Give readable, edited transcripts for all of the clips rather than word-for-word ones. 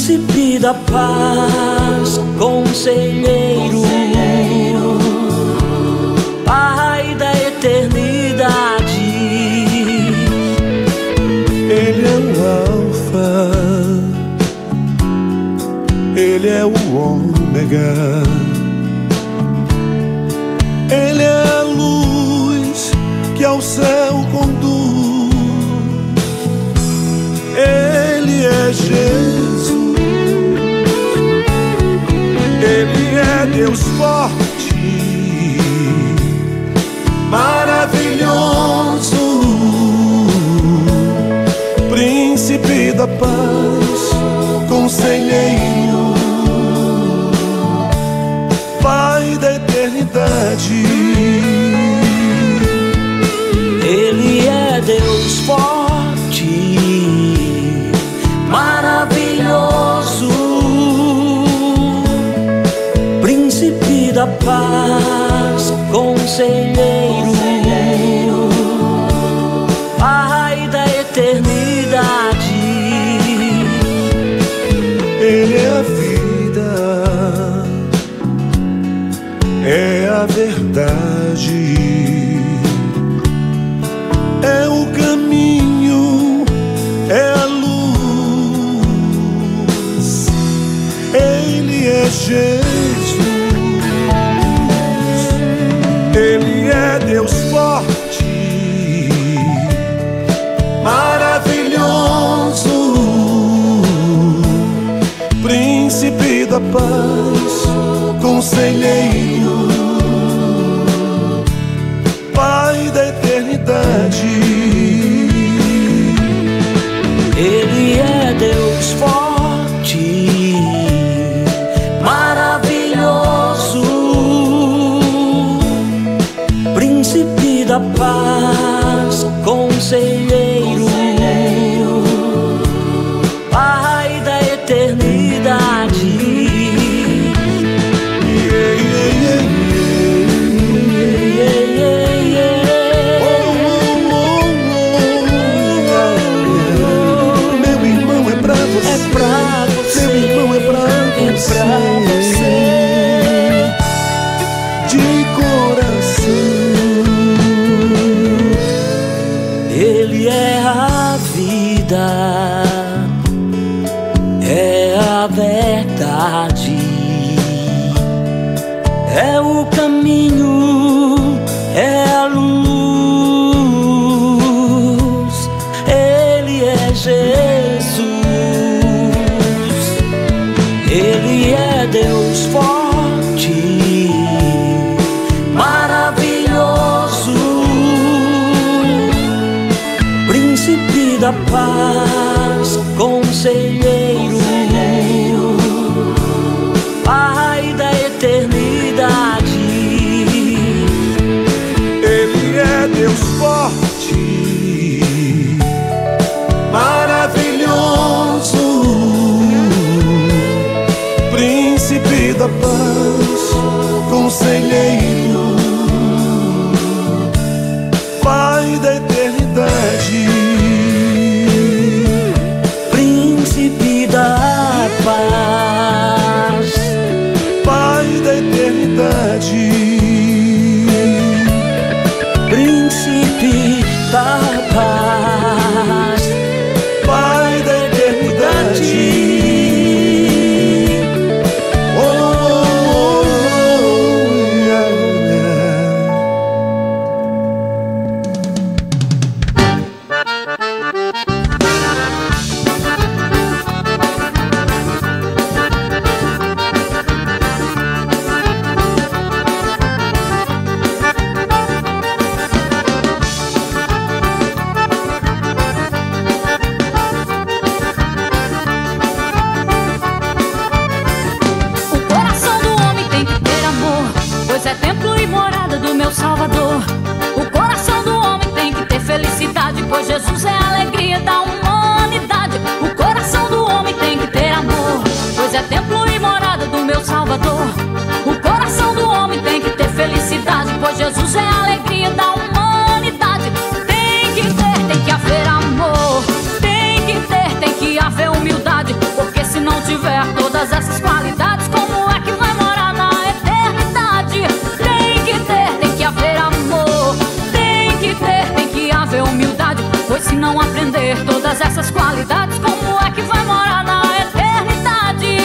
Príncipe da paz, conselheiro, Pai da eternidade. Ele é o Alfa, Ele é o Ômega, Ele é a luz que ao céu conduz. Ele é Jesus, Ele é Deus forte, maravilhoso, Príncipe da paz, conselheiro, Pai da eternidade. Ele é Deus forte, maravilhoso, Príncipe da paz, conselheiro, Pai da eternidade. Ele é a vida, é a verdade, é o caminho, é a luz. Ele é Jesus, Ele é Deus forte, maravilhoso, Príncipe da paz, conselheiro, Pai da eternidade. Ele é Deus forte, maravilhoso, Príncipe da paz, conselheiro, Pai da eternidade. De coração, Ele é a vida, é a verdade, é o caminho, é a luz. Ele é Jesus, Ele é Deus forte, maravilhoso, Príncipe da paz, conselheiro, Pai da eternidade. Ele é Deus forte, maravilhoso, Príncipe da paz, conselheiro, Pai da eternidade. Príncipe da paz, Pai da eternidade. Príncipe da paz, Pai da eternidade. haver humildade, pois se não aprender todas essas qualidades, como é que vai morar na eternidade?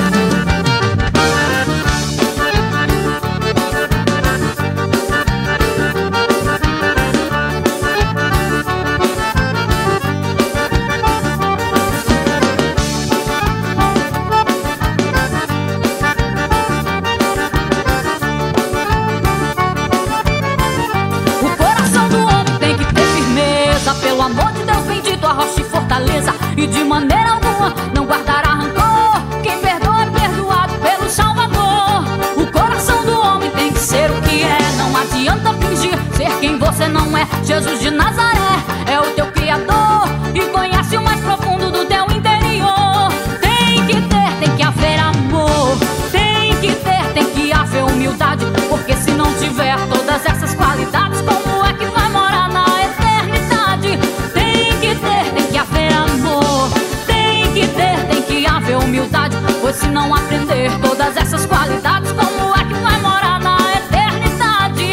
Pelo amor de Deus, bendito a rocha e fortaleza, e de maneira alguma não guardará rancor. Quem perdoa é perdoado pelo Salvador. O coração do homem tem que ser o que é, não adianta fingir ser quem você não é. Jesus de Nazaré é o teu Criador e conhece o mais profundo do teu interior. Tem que haver amor, tem que haver humildade, porque se não tiver todas essas qualidades, como é que vai morar na eternidade? Tem que haver amor, tem que haver humildade, pois se não aprender todas essas qualidades, como é que vai morar na eternidade?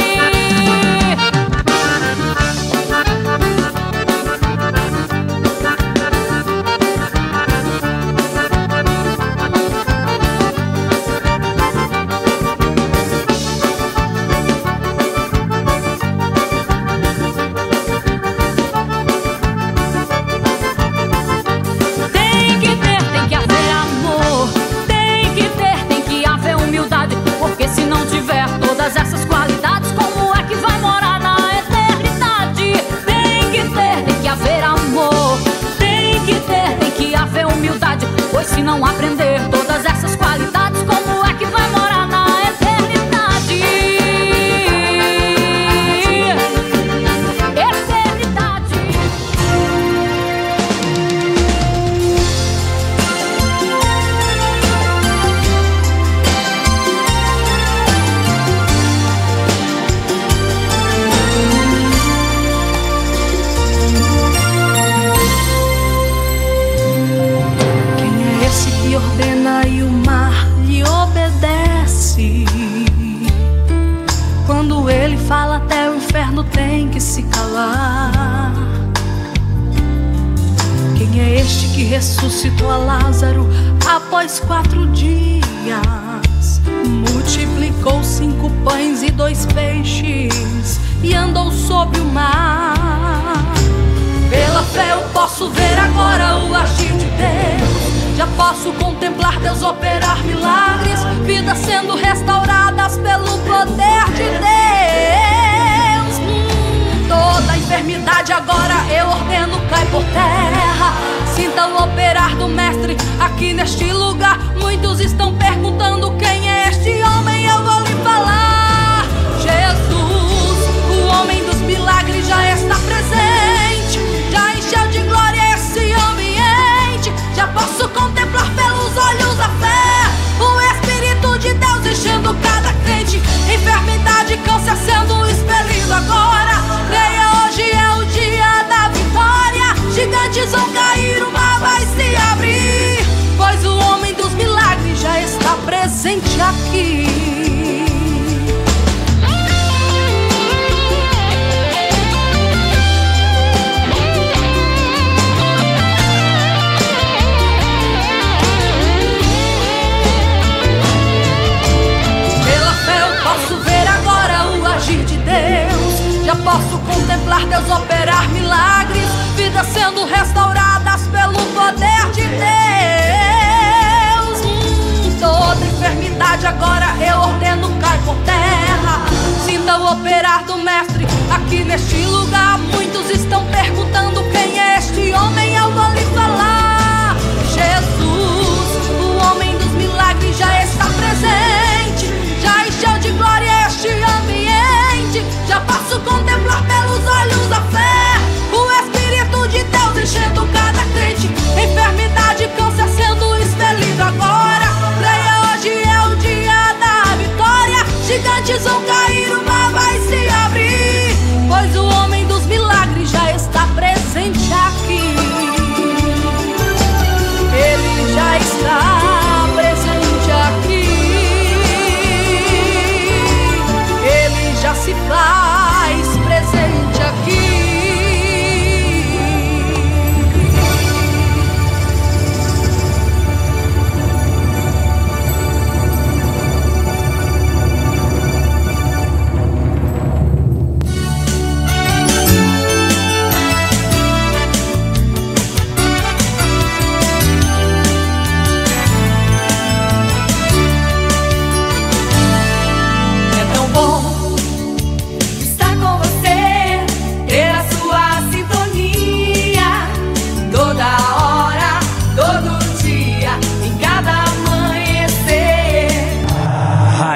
Essas qualidades, como é que vai morar na eternidade? Tem que haver amor, tem que haver humildade, pois se não aprender todas essas qualidades, como é que vai morar na eternidade? Eternidade. Ordena e o mar lhe obedece. Quando ele fala, até o inferno tem que se calar. Quem é este que ressuscitou a Lázaro após 4 dias? Multiplicou 5 pães e 2 peixes e andou sobre o mar. Pela fé eu posso ver agora o agir de Deus. Já posso contemplar Deus operar milagres, vidas sendo restauradas pelo poder de Deus. Toda enfermidade agora eu ordeno cai por terra. Sinta o operar do Mestre aqui neste lugar. Muitos estão perguntando quem é este homem, eu vou lhe falar. Jesus, o homem dos milagres, já está presente, já encheu de glória esse ambiente. Já posso contemplar pelos olhos da fé o Espírito de Deus enchendo cada crente. Enfermidade, câncer sendo expelido agora. Creia, hoje é o dia da vitória. Gigantes vão cair, o mar vai se abrir, pois o homem dos milagres já está presente aqui. Já posso contemplar Deus operar milagres, vidas sendo restauradas pelo poder de Deus. Toda enfermidade agora eu ordeno cai por terra. Sinta o operar do Mestre aqui neste lugar. Muitos estão perguntando quem é este homem, eu vou lhe falar. Jesus, o homem dos milagres, já está presente, já encheu de glória este ambiente. Já posso contemplar pelos olhos da fé o Espírito de Deus enchendo cada crente. Enfermidade, câncer sendo expelido agora. Creia, hoje é o dia da vitória. Gigantes vão cair, o mar vai se abrir, pois o homem dos milagres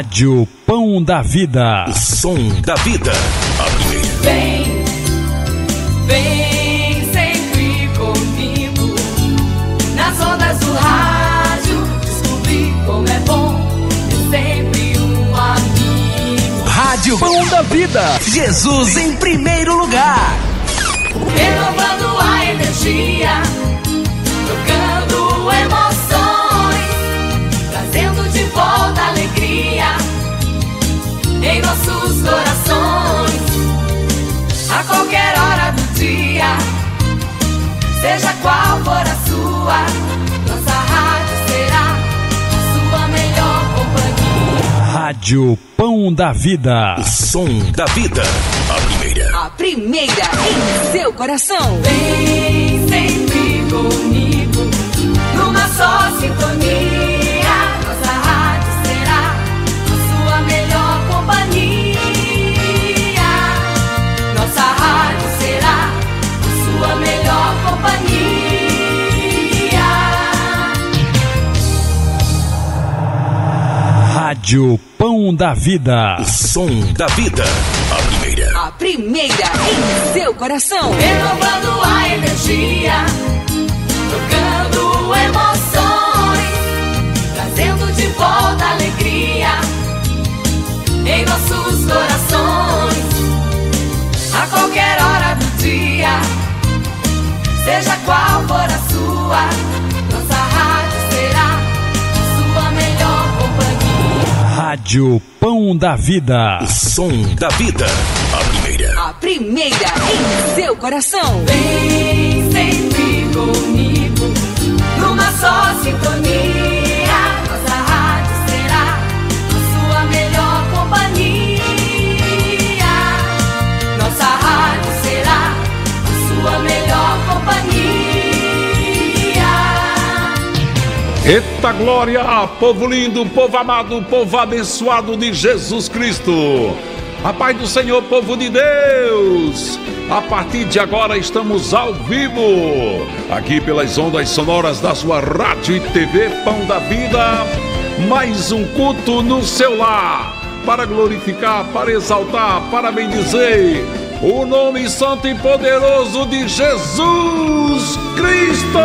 Rádio Pão da Vida. O som da vida. Vem, vem sempre comigo. Nas ondas do rádio, descobrir como é bom ter sempre um amigo. Rádio Pão da Vida. Jesus em primeiro lugar. Renovando a energia, trocando emoções, trazendo de volta alegria em nossos corações. A qualquer hora do dia, seja qual for a sua, nossa rádio será a sua melhor companhia. Rádio Pão da Vida. O som da vida. A primeira em seu coração. Vem sempre comigo, numa só sintonia. Nossa rádio será a sua melhor companhia. Nossa rádio será a sua melhor companhia. Rádio Pão da Vida. O som da vida. A primeira em seu coração. Renovando a energia, trocando emoções, trazendo de volta alegria em nossos corações. A qualquer hora do dia, seja qual for a sua, nossa rádio será a sua melhor companhia. Rádio Pão da Vida. O som da vida. A primeira em seu coração. Vem sempre comigo, numa só sintonia. Nossa rádio será a sua melhor companhia. Nossa rádio será a sua melhor companhia. Eita glória, povo lindo, povo amado, povo abençoado de Jesus Cristo. A paz do Senhor, povo de Deus. A partir de agora estamos ao vivo, aqui pelas ondas sonoras da sua rádio e TV Pão da Vida. Mais um culto no seu lar, para glorificar, para exaltar, para bendizer o nome santo e poderoso de Jesus Cristo.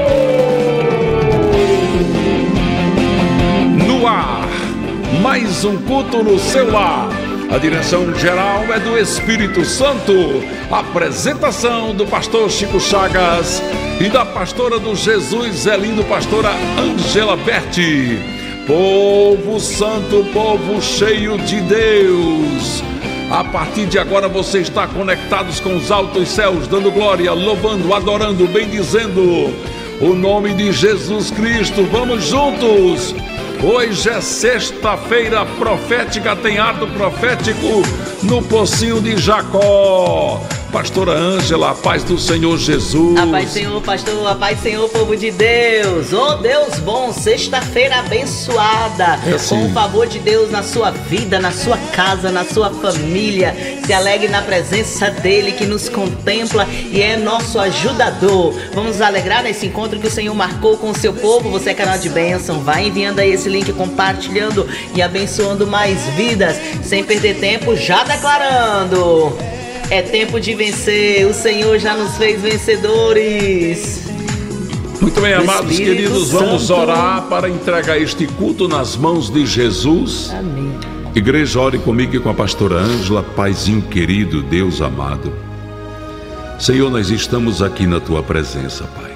No ar, mais um culto no seu lar. A direção geral é do Espírito Santo. A apresentação do pastor Chico Chagas e da pastora do Jesus é lindo, pastora Ângela Berti. Povo santo, povo cheio de Deus. A partir de agora você está conectados com os altos céus, dando glória, louvando, adorando, bendizendo o nome de Jesus Cristo. Vamos juntos. Hoje é sexta-feira profética, tem ato profético no Pocinho de Jacó. Pastora Ângela, a paz do Senhor Jesus. A paz do Senhor, pastor, a paz do Senhor, povo de Deus. Oh Deus bom, sexta-feira abençoada, com o favor de Deus na sua vida, na sua casa, na sua família. Se alegre na presença dele que nos contempla e é nosso ajudador. Vamos nos alegrar nesse encontro que o Senhor marcou com o seu povo. Você é canal de bênção, vai enviando aí esse link, compartilhando e abençoando mais vidas. Sem perder tempo, já declarando: é tempo de vencer, o Senhor já nos fez vencedores. Muito bem, amados Espírito queridos, vamos Santo. orar para entregar este culto nas mãos de Jesus. Amém. Igreja, ore comigo e com a pastora Ângela. Paizinho querido, Deus amado, Senhor, nós estamos aqui na tua presença, Pai.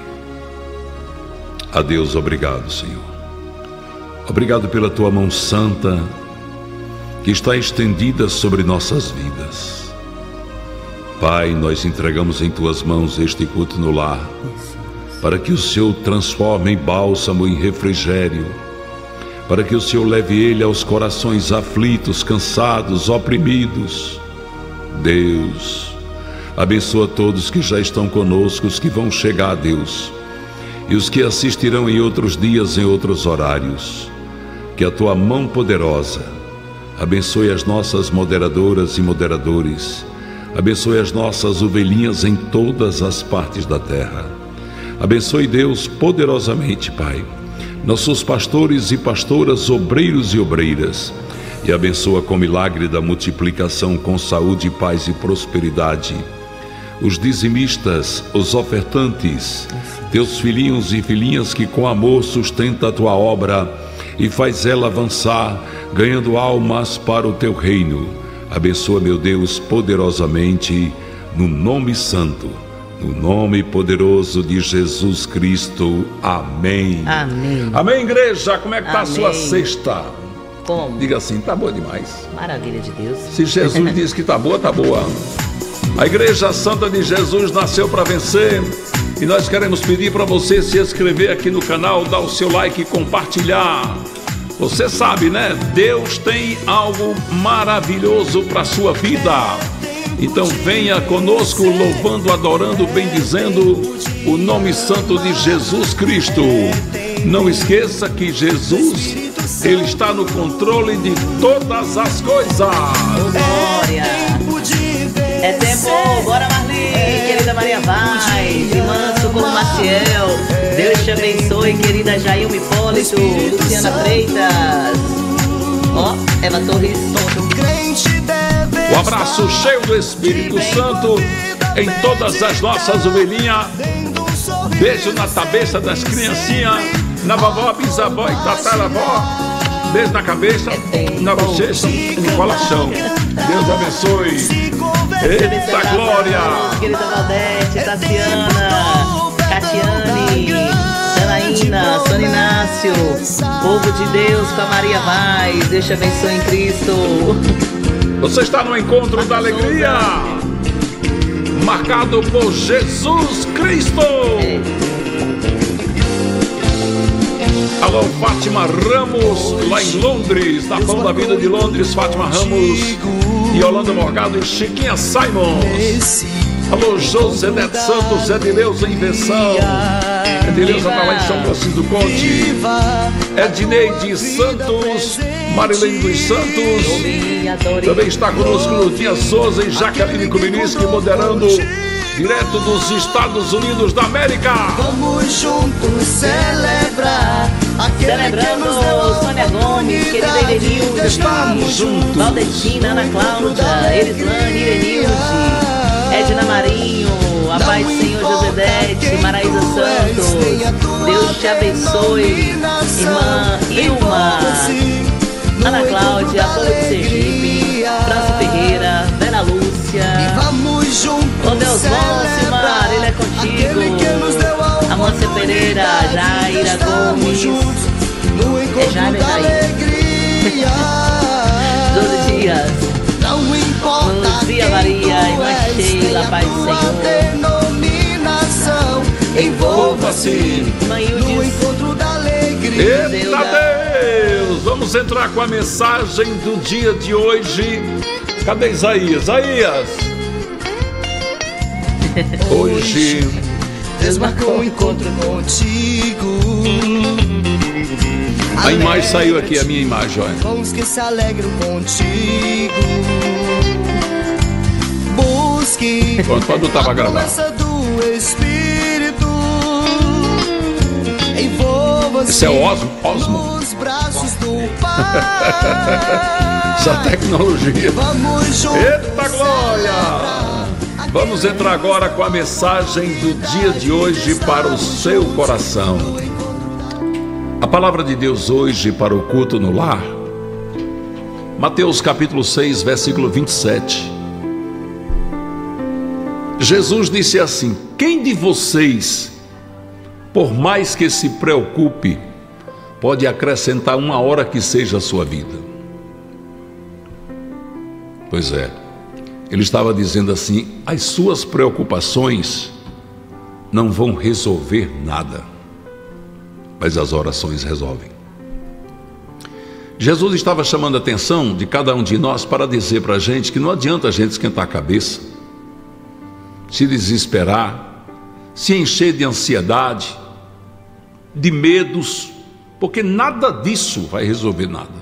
A Deus, obrigado, Senhor. Obrigado pela tua mão santa que está estendida sobre nossas vidas. Pai, nós entregamos em tuas mãos este culto no lar, para que o Senhor transforme em bálsamo, em refrigério, para que o Senhor leve ele aos corações aflitos, cansados, oprimidos. Deus, abençoa todos que já estão conosco, os que vão chegar, Deus, e os que assistirão em outros dias, em outros horários. Que a tua mão poderosa abençoe as nossas moderadoras e moderadores, abençoe as nossas ovelhinhas em todas as partes da terra. Abençoe, Deus, poderosamente, Pai, nossos pastores e pastoras, obreiros e obreiras, e abençoa com o milagre da multiplicação, com saúde, paz e prosperidade. Os dizimistas, os ofertantes, teus filhinhos e filhinhas que com amor sustenta a tua obra e faz ela avançar, ganhando almas para o teu reino. Abençoa, meu Deus, poderosamente, no nome santo, no nome poderoso de Jesus Cristo. Amém. Amém. Amém, igreja. Como é que está a sua sexta? Como? Diga assim, tá boa demais. Maravilha de Deus. Se Jesus diz que tá boa, tá boa. A Igreja Santa de Jesus nasceu para vencer. E nós queremos pedir para você se inscrever aqui no canal, dar o seu like e compartilhar. Você sabe, né? Deus tem algo maravilhoso para a sua vida. Então venha conosco louvando, adorando, bendizendo o nome santo de Jesus Cristo. Não esqueça que Jesus, Ele está no controle de todas as coisas. Glória. É tempo, bora Marli, querida Maria Vaz, de Manso como Maciel. Deus te abençoe, querida Jailma Hipólito, Luciana Freitas. Ó, Eva Torres. Um abraço cheio do Espírito Santo em todas as nossas ovelhinhas. Beijo na cabeça das criancinhas, na vovó, bisavó e tataravó. Beijo na cabeça, na bochecha, no colachão. Deus abençoe. Eita glória! Querida Valdete, Tatiana, Catiane, Janaína, Sônia Inácio, povo de Deus com a Maria Vaz. Deus te abençoe em Cristo. Você está no encontro da alegria, marcado por Jesus Cristo. Alô, Fátima Ramos, lá em Londres, na Pão da Vida de Londres, Fátima Ramos, Yolanda Morgado e Chiquinha Simons. Alô, José Neto Santos, Edileuza Invenção, Edileuza está lá em São Francisco do Conde, Edneide Santos, Marilene dos Santos, também está conosco Lutinha Souza e Jaqueline Kuminski, moderando direto dos Estados Unidos da América. Vamos juntos celebrar Celebrando Sônia Gomes, querida Irenilde, estamos juntos. Valdentina, Ana Cláudia, Erislane, Irenilde, Edna Marinho, a paz do Senhor Josedete, Maraísa Santos. Deus te abençoe, irmã Ilma, Ana Cláudia, povo de Sergipe, França Ferreira, Vera Lúcia. Vamos juntos. Oh Deus bom, Silmar, Ele é contigo. Amância Pereira, Jaira Gomes, é Jaira Jair, José Dias, Luzia Maria, irmã Sheila, Pai do Senhor. Envolva-se no encontro da alegria. Eita Deus! Vamos entrar com a mensagem do dia de hoje. Cadê Isaías? Isaías! Hoje Deus marcou um encontro contigo. a imagem saiu aqui, a minha imagem, olha. Com os que se alegram contigo. Busque Pode botar pra gravar. do Espírito. Envolva-se. Esse é o Osmo. Nos braços do Pai. Essa tecnologia. Vamos juntos. Eita glória! Vamos entrar agora com a mensagem do dia de hoje para o seu coração. A palavra de Deus hoje para o culto no lar. Mateus capítulo 6, versículo 27. Jesus disse assim: quem de vocês, por mais que se preocupe, pode acrescentar uma hora que seja a sua vida? Pois é. Ele estava dizendo assim: as suas preocupações não vão resolver nada, mas as orações resolvem. Jesus estava chamando a atenção de cada um de nós para dizer para a gente que não adianta a gente esquentar a cabeça, se desesperar, se encher de ansiedade, de medos, porque nada disso vai resolver nada.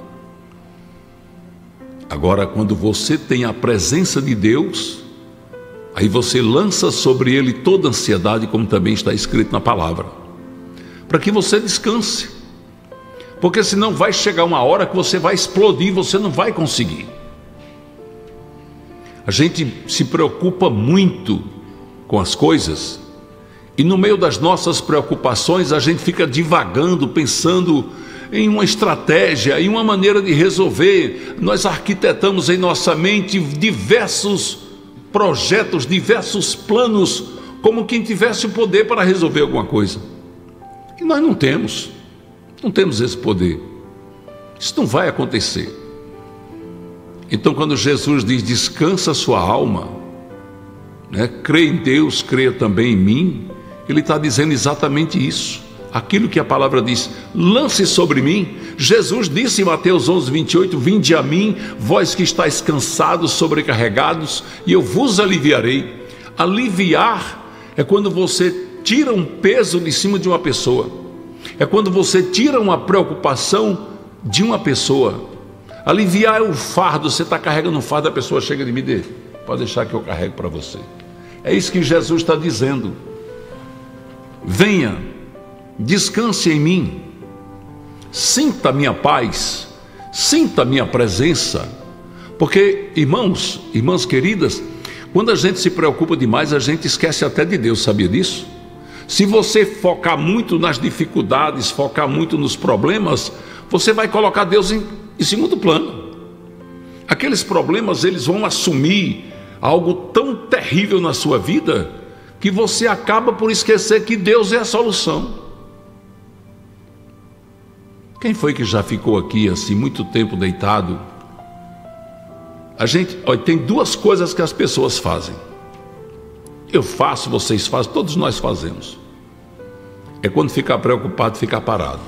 Agora, quando você tem a presença de Deus, aí você lança sobre ele toda a ansiedade, como também está escrito na palavra, para que você descanse, Porque senão vai chegar uma hora que você vai explodir e você não vai conseguir. A gente se preocupa muito com as coisas e no meio das nossas preocupações a gente fica divagando, pensando em uma estratégia, em uma maneira de resolver. Nós arquitetamos em nossa mente diversos projetos, diversos planos, como quem tivesse o poder para resolver alguma coisa. E nós não temos esse poder. Isso não vai acontecer. Então, quando Jesus diz, descansa a sua alma, né? Crê em Deus, creia também em mim, Ele está dizendo exatamente isso. Aquilo que a palavra diz, lance sobre mim. Jesus disse em Mateus 11:28, vinde a mim, vós que estáis cansados, sobrecarregados, e eu vos aliviarei. Aliviar é quando você tira um peso de cima de uma pessoa, é quando você tira uma preocupação de uma pessoa. Aliviar é o fardo. Você está carregando um fardo, a pessoa chega de me dê, pode deixar que eu carrego para você. É isso que Jesus está dizendo. Venha, descanse em mim, sinta a minha paz, sinta a minha presença. Porque, irmãos, irmãs queridas, quando a gente se preocupa demais, a gente esquece até de Deus, sabia disso? Se você focar muito nas dificuldades, focar muito nos problemas, você vai colocar Deus em segundo plano. Aqueles problemas, eles vão assumir algo tão terrível na sua vida, que você acaba por esquecer que Deus é a solução. Quem foi que já ficou aqui assim muito tempo deitado? Olha, tem duas coisas que as pessoas fazem. Eu faço, vocês fazem, todos nós fazemos. É quando ficar preocupado, ficar parado.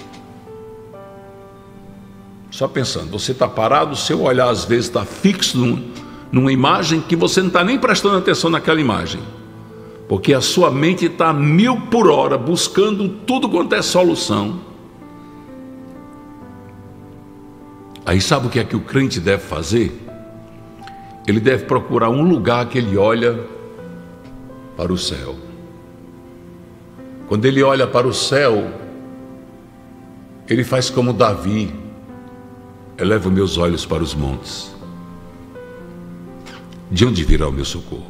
Só pensando, você está parado, o seu olhar às vezes está fixo numa imagem que você não está nem prestando atenção naquela imagem, porque a sua mente está a 1000 por hora, buscando tudo quanto é solução. Aí sabe o que é que o crente deve fazer? Ele deve procurar um lugar que ele olha para o céu. Quando ele olha para o céu, ele faz como Davi: elevo meus olhos para os montes. De onde virá o meu socorro?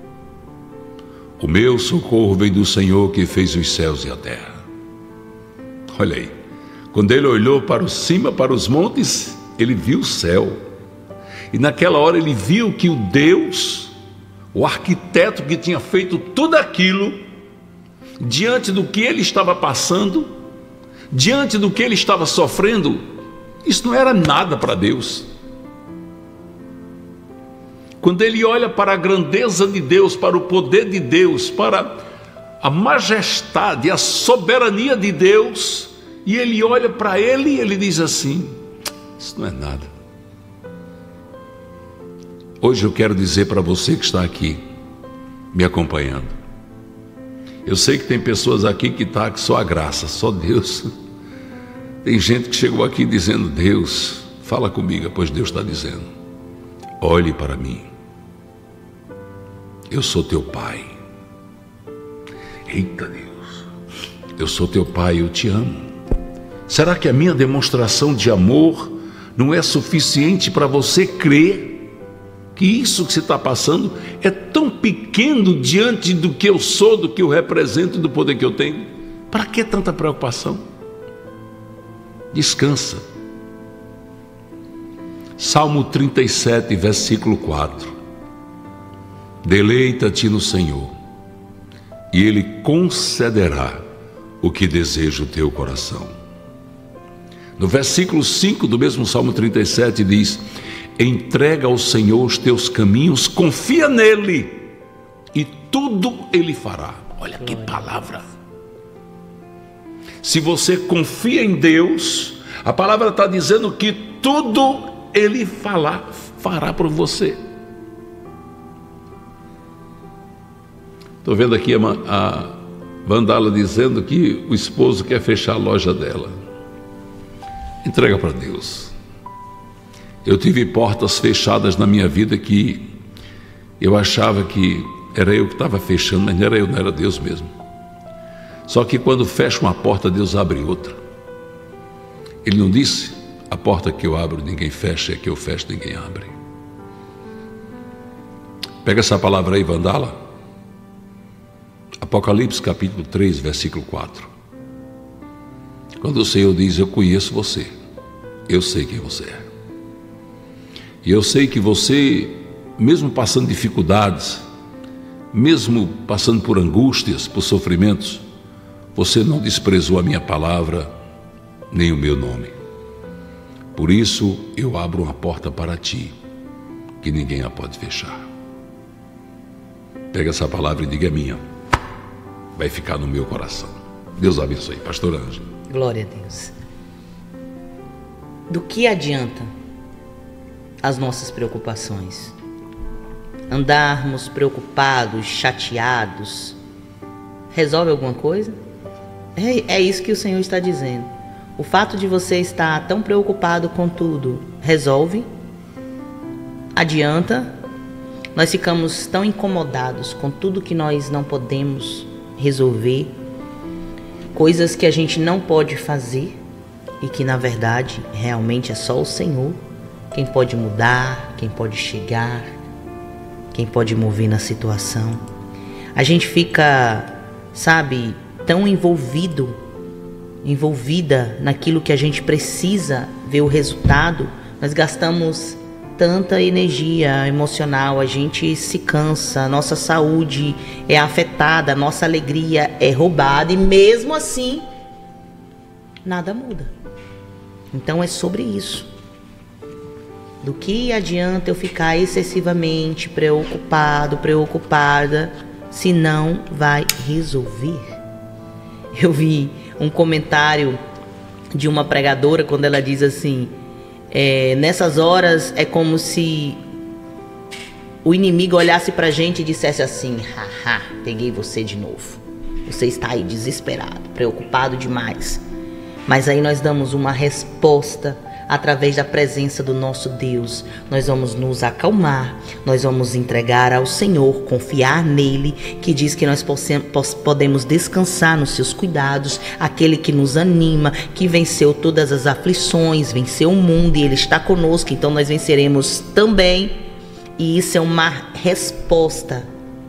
O meu socorro vem do Senhor que fez os céus e a terra. Olha aí, quando ele olhou para cima, para os montes, ele viu o céu. E naquela hora ele viu que o Deus, o arquiteto que tinha feito tudo aquilo, diante do que ele estava passando, diante do que ele estava sofrendo, isso não era nada para Deus. Quando ele olha para a grandeza de Deus, para o poder de Deus, para a majestade, a soberania de Deus, e ele olha para ele e ele diz assim: isso não é nada. Hoje eu quero dizer para você que está aqui me acompanhando, eu sei que tem pessoas aqui que está que só a graça, só Deus. Tem gente que chegou aqui dizendo: Deus, fala comigo. Pois Deus está dizendo: olhe para mim, eu sou teu pai. Eita Deus, eu sou teu pai, eu te amo. Será que a minha demonstração de amor não é suficiente para você crer que isso que você está passando é tão pequeno diante do que eu sou, do que eu represento, do poder que eu tenho? Para que tanta preocupação? Descansa. Salmo 37, versículo 4. Deleita-te no Senhor, e Ele concederá o que deseja o teu coração. No versículo 5 do mesmo Salmo 37 diz: entrega ao Senhor os teus caminhos, confia nele, e tudo Ele fará. Olha que palavra! Se você confia em Deus, a palavra está dizendo que tudo Ele fará por você. Estou vendo aqui a Vandala dizendo que o esposo quer fechar a loja dela. Entrega para Deus. Eu tive portas fechadas na minha vida que eu achava que era eu que estava fechando, mas não era eu, não era Deus mesmo. Só que quando fecha uma porta, Deus abre outra. Ele não disse: a porta que eu abro ninguém fecha, e a que eu fecho ninguém abre. Pega essa palavra aí, Vandala. Apocalipse capítulo 3, versículo 4. Quando o Senhor diz: eu conheço você, eu sei quem você é. E eu sei que você, mesmo passando dificuldades, mesmo passando por angústias, por sofrimentos, você não desprezou a minha palavra, nem o meu nome. Por isso eu abro uma porta para ti, que ninguém a pode fechar. Pega essa palavra e diga: é minha. Vai ficar no meu coração. Deus abençoe. Pastor Ângelo. Glória a Deus. Do que adianta as nossas preocupações? Andarmos preocupados, chateados, resolve alguma coisa? É isso que o Senhor está dizendo. O fato de você estar tão preocupado com tudo, resolve? Adianta? Nós ficamos tão incomodados com tudo que nós não podemos resolver, coisas que a gente não pode fazer e que na verdade realmente é só o Senhor quem pode mudar, quem pode chegar, quem pode mover na situação. A gente fica, sabe, tão envolvida naquilo que a gente precisa ver o resultado. Nós gastamos tanta energia emocional, a gente se cansa, a nossa saúde é afetada, a nossa alegria é roubada e mesmo assim nada muda. Então é sobre isso. Do que adianta eu ficar excessivamente preocupada, se não vai resolver? Eu vi um comentário de uma pregadora quando ela diz assim: nessas horas é como se o inimigo olhasse pra gente e dissesse assim: haha, peguei você de novo. Você está aí desesperado, preocupado demais. Mas aí nós damos uma resposta através da presença do nosso Deus. Nós vamos nos acalmar, nós vamos entregar ao Senhor, confiar nele, que diz que nós podemos descansar nos seus cuidados, aquele que nos anima, que venceu todas as aflições, venceu o mundo e ele está conosco, então nós venceremos também. E isso é uma resposta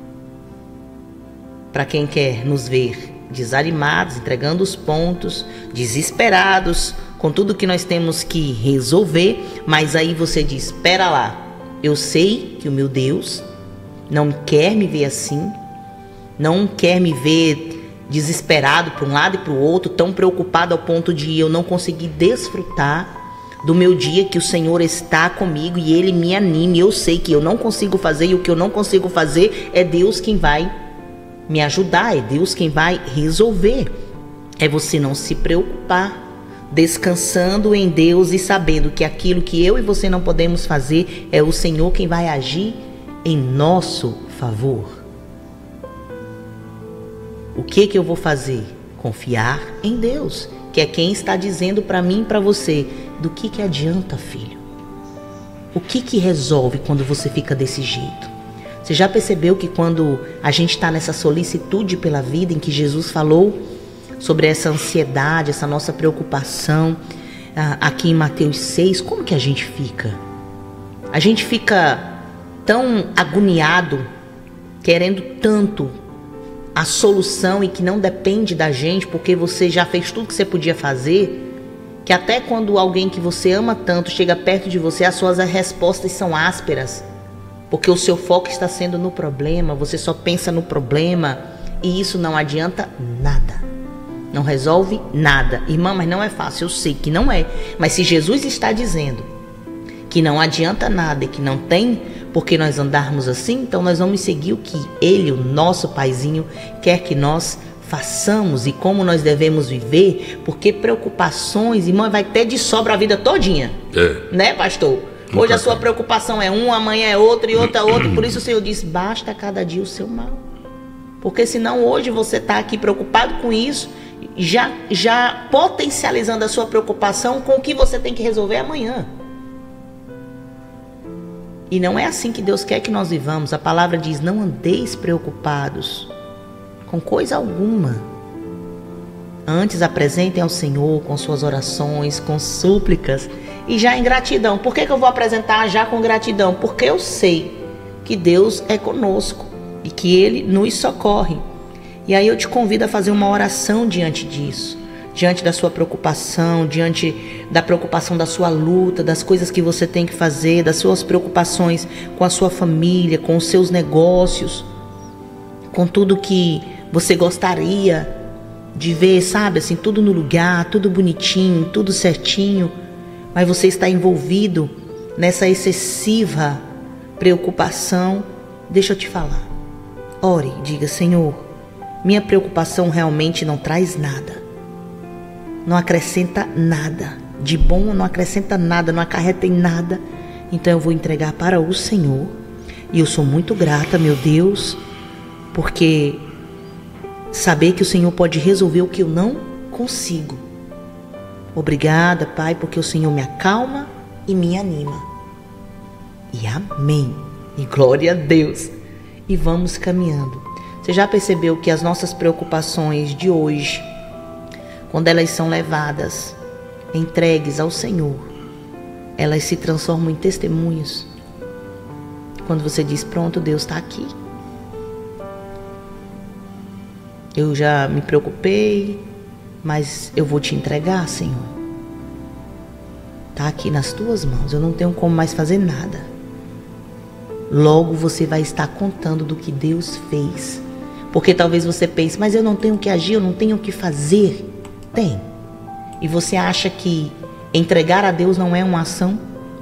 para quem quer nos ver desanimados, entregando os pontos, desesperados com tudo que nós temos que resolver. Mas aí você diz: espera lá, eu sei que o meu Deus não quer me ver assim, não quer me ver desesperado para um lado e para o outro, tão preocupado ao ponto de eu não conseguir desfrutar do meu dia, que o Senhor está comigo e Ele me anime. Eu sei que eu não consigo fazer e o que eu não consigo fazer é Deus quem vai me ajudar, é Deus quem vai resolver. É você não se preocupar, descansando em Deus e sabendo que aquilo que eu e você não podemos fazer, é o Senhor quem vai agir em nosso favor. O que eu vou fazer? Confiar em Deus, que é quem está dizendo para mim e para você: do que adianta, filho? O que resolve quando você fica desse jeito? Você já percebeu que quando a gente está nessa solicitude pela vida, em que Jesus falou sobre essa ansiedade, essa nossa preocupação, aqui em Mateus 6, como que a gente fica? A gente fica tão agoniado, querendo tanto a solução e que não depende da gente, porque você já fez tudo que você podia fazer, que até quando alguém que você ama tanto chega perto de você, as suas respostas são ásperas, porque o seu foco está sendo no problema, você só pensa no problema, e isso não adianta nada, não resolve nada. Irmã, mas não é fácil, eu sei que não é, mas se Jesus está dizendo que não adianta nada e que não tem porque nós andarmos assim, então nós vamos seguir o que Ele, o nosso Paizinho, quer que nós façamos e como nós devemos viver, porque preocupações, irmã, vai ter de sobra a vida todinha, né, pastor? Hoje a sua preocupação é um, amanhã é outro e outra, por isso o Senhor diz: basta cada dia o seu mal. Porque senão hoje você está aqui preocupado com isso, já potencializando a sua preocupação com o que você tem que resolver amanhã. E não é assim que Deus quer que nós vivamos. A palavra diz: não andeis preocupados com coisa alguma. Antes apresentem ao Senhor com suas orações, com súplicas e já em gratidão. Por que eu vou apresentar já com gratidão? Porque eu sei que Deus é conosco e que Ele nos socorre. E aí eu te convido a fazer uma oração diante disso, diante da sua preocupação, diante da preocupação da sua luta, das coisas que você tem que fazer, das suas preocupações com a sua família, com os seus negócios, com tudo que você gostaria de ver, sabe, assim, tudo no lugar, tudo bonitinho, tudo certinho, mas você está envolvido nessa excessiva preocupação. Deixa eu te falar. Ore, diga: Senhor, minha preocupação realmente não traz nada. Não acrescenta nada. De bom não acrescenta nada, não acarreta em nada. Então eu vou entregar para o Senhor. E eu sou muito grata, meu Deus, porque saber que o Senhor pode resolver o que eu não consigo. Obrigada, Pai, porque o Senhor me acalma e me anima. E amém. E glória a Deus. E vamos caminhando. Você já percebeu que as nossas preocupações de hoje, quando elas são levadas, entregues ao Senhor, elas se transformam em testemunhos? Quando você diz: pronto, Deus está aqui. Eu já me preocupei, mas eu vou te entregar, Senhor. Está aqui nas tuas mãos, eu não tenho como mais fazer nada. Logo você vai estar contando do que Deus fez. Porque talvez você pense: mas eu não tenho que agir, eu não tenho que fazer. Tem. E você acha que entregar a Deus não é uma ação?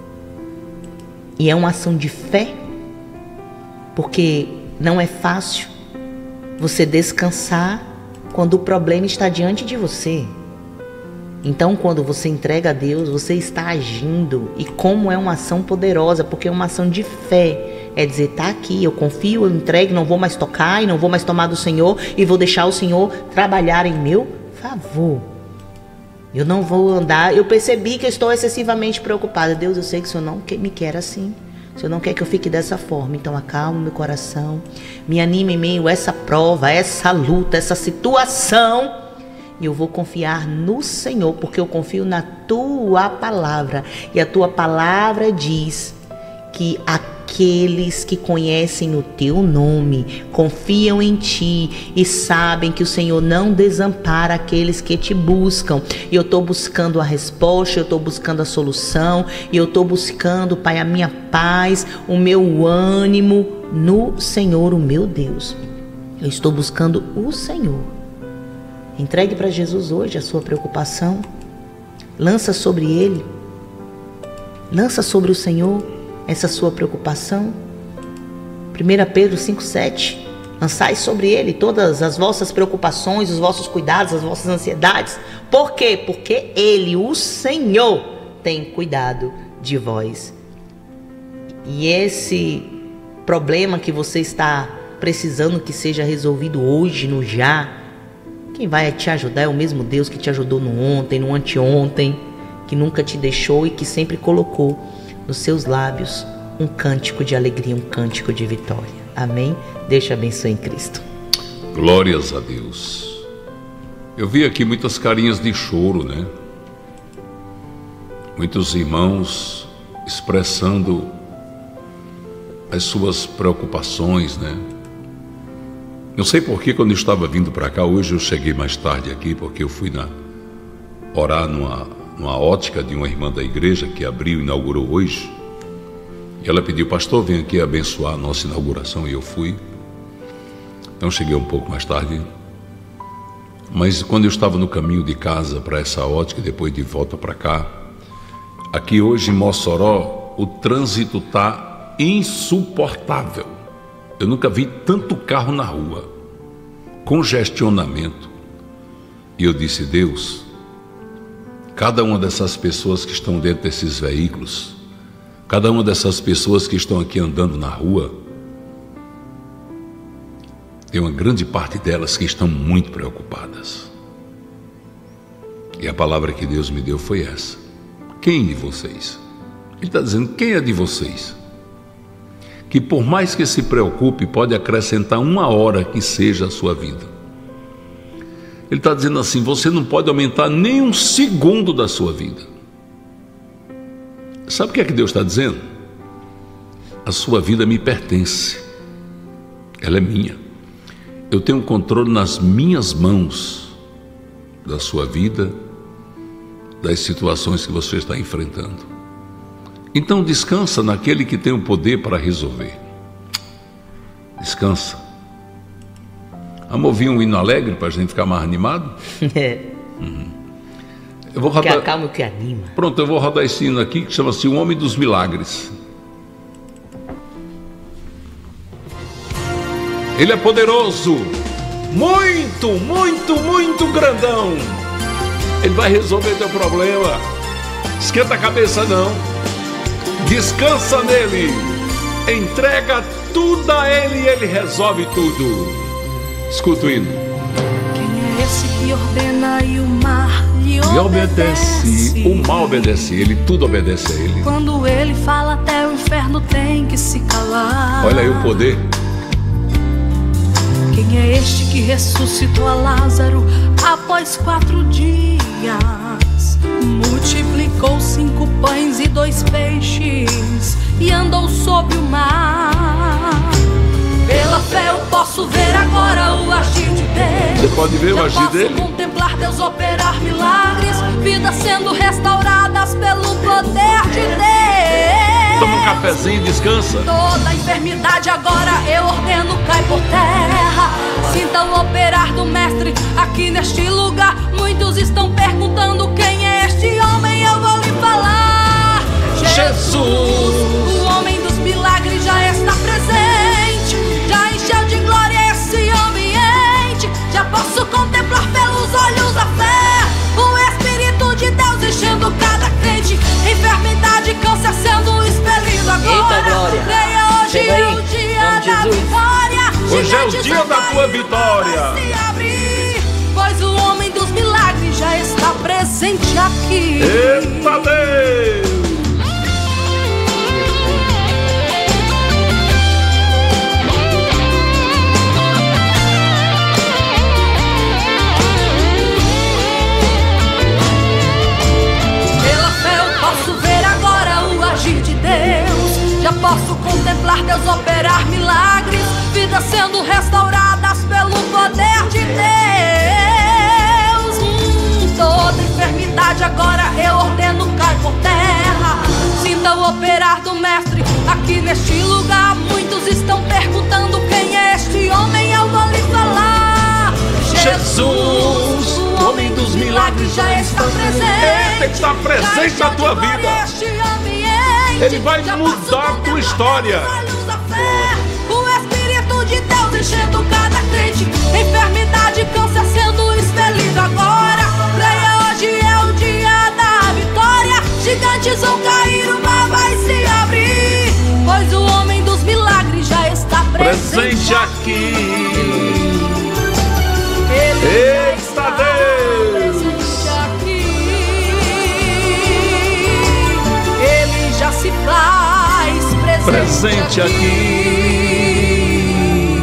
E é uma ação de fé? Porque não é fácil você descansar quando o problema está diante de você. Então, quando você entrega a Deus, você está agindo. E como é uma ação poderosa, porque é uma ação de fé. É dizer: tá aqui, eu confio, eu entrego, não vou mais tocar e não vou mais tomar do Senhor e vou deixar o Senhor trabalhar em meu favor. Eu não vou andar. Eu percebi que eu estou excessivamente preocupada. Deus, eu sei que o Senhor não me quer assim. O Senhor não quer que eu fique dessa forma. Então acalma meu coração, me anima em meio a essa prova, essa luta, essa situação. E eu vou confiar no Senhor, porque eu confio na tua palavra. E a tua palavra diz que aqueles que conhecem o teu nome confiam em ti e sabem que o Senhor não desampara aqueles que te buscam. E eu estou buscando a resposta, eu estou buscando a solução, e eu estou buscando, Pai, a minha paz, o meu ânimo no Senhor, o meu Deus. Eu estou buscando o Senhor. Entregue para Jesus hoje a sua preocupação. Lança sobre Ele. Lança sobre o Senhor essa sua preocupação. 1 Pedro 5,7. Lançai sobre Ele todas as vossas preocupações, os vossos cuidados, as vossas ansiedades. Por quê? Porque Ele, o Senhor, tem cuidado de vós. E esse problema que você está precisando que seja resolvido hoje, no já, quem vai te ajudar é o mesmo Deus que te ajudou no ontem, no anteontem, que nunca te deixou e que sempre colocou nos seus lábios um cântico de alegria, um cântico de vitória. Amém? Deus te abençoe em Cristo. Glórias a Deus. Eu vi aqui muitas carinhas de choro, né? Muitos irmãos expressando as suas preocupações, né? Eu sei porque quando eu estava vindo para cá, hoje eu cheguei mais tarde aqui, porque eu fui orar numa ótica de uma irmã da igreja que abriu e inaugurou hoje. E ela pediu: pastor, vem aqui abençoar a nossa inauguração, e eu fui. Então cheguei um pouco mais tarde. Mas quando eu estava no caminho de casa para essa ótica, depois de volta para cá, aqui hoje em Mossoró, o trânsito está insuportável. Eu nunca vi tanto carro na rua, congestionamento. E eu disse: Deus, cada uma dessas pessoas que estão dentro desses veículos, cada uma dessas pessoas que estão aqui andando na rua, tem uma grande parte delas que estão muito preocupadas. E a palavra que Deus me deu foi essa: quem de vocês? Ele está dizendo: quem é de vocês que, por mais que se preocupe, pode acrescentar 1 hora que seja a sua vida? Ele está dizendo assim: você não pode aumentar nem um segundo da sua vida. Sabe o que é que Deus está dizendo? A sua vida me pertence, ela é minha. Eu tenho controle nas minhas mãos da sua vida, das situações que você está enfrentando. Então descansa naquele que tem o poder para resolver. Descansa. Vamos ouvir um hino alegre para a gente ficar mais animado? Eu vou rodar... Que acalma o que anima. Pronto, eu vou rodar esse hino aqui que chama-se O Homem dos Milagres. Ele é poderoso, muito, muito, muito grandão. Ele vai resolver teu problema. Esquenta a cabeça não. Descansa nele. Entrega tudo a ele e ele resolve tudo. Escuta o hino. Quem é esse que ordena e o mar lhe obedece? O mar obedece ele, tudo obedece a ele. Quando ele fala, até o inferno tem que se calar. Olha aí o poder. Quem é este que ressuscitou a Lázaro após 4 dias? Multiplicou 5 pães e 2 peixes e andou sobre o mar. Pela fé eu posso ver agora o agir de Deus. Você pode ver o agir dele? Posso contemplar Deus operar milagres, vidas sendo restauradas pelo poder de Deus. Toma um cafezinho e descansa. Toda enfermidade agora eu ordeno cai por terra. Sinta o operar do mestre aqui neste lugar. Muitos estão perguntando quem é este homem, eu vou lhe falar. Jesus, o homem dos milagres já está presente. Já encheu de glória esse ambiente. Já posso contemplar pelos olhos da fé o Espírito de Deus enchendo cada crente. Enfermidade, câncer sendo expelido agora. Eita, glória. Creia, hoje é o dia da vitória. Hoje é o dia da tua vitória. Se abrir, pois o homem dos milagres já está presente aqui. Eita Deus! Já posso contemplar Deus operar milagres, vidas sendo restauradas pelo poder de Deus. Toda enfermidade agora eu ordeno cai por terra. Sinta o operar do mestre aqui neste lugar. Muitos estão perguntando quem é este homem, eu vou lhe falar. Jesus, o homem dos milagres já está presente. Ele está presente na tua vida. Ele vai mudar a tua história. O Espírito de Deus enchendo cada crente. Enfermidade, câncer sendo expelido agora. Creia, hoje é o dia da vitória. Gigantes vão cair, o mar vai se abrir. Pois o homem dos milagres já está presente aqui. Ele está Deus! Já se faz presente aqui.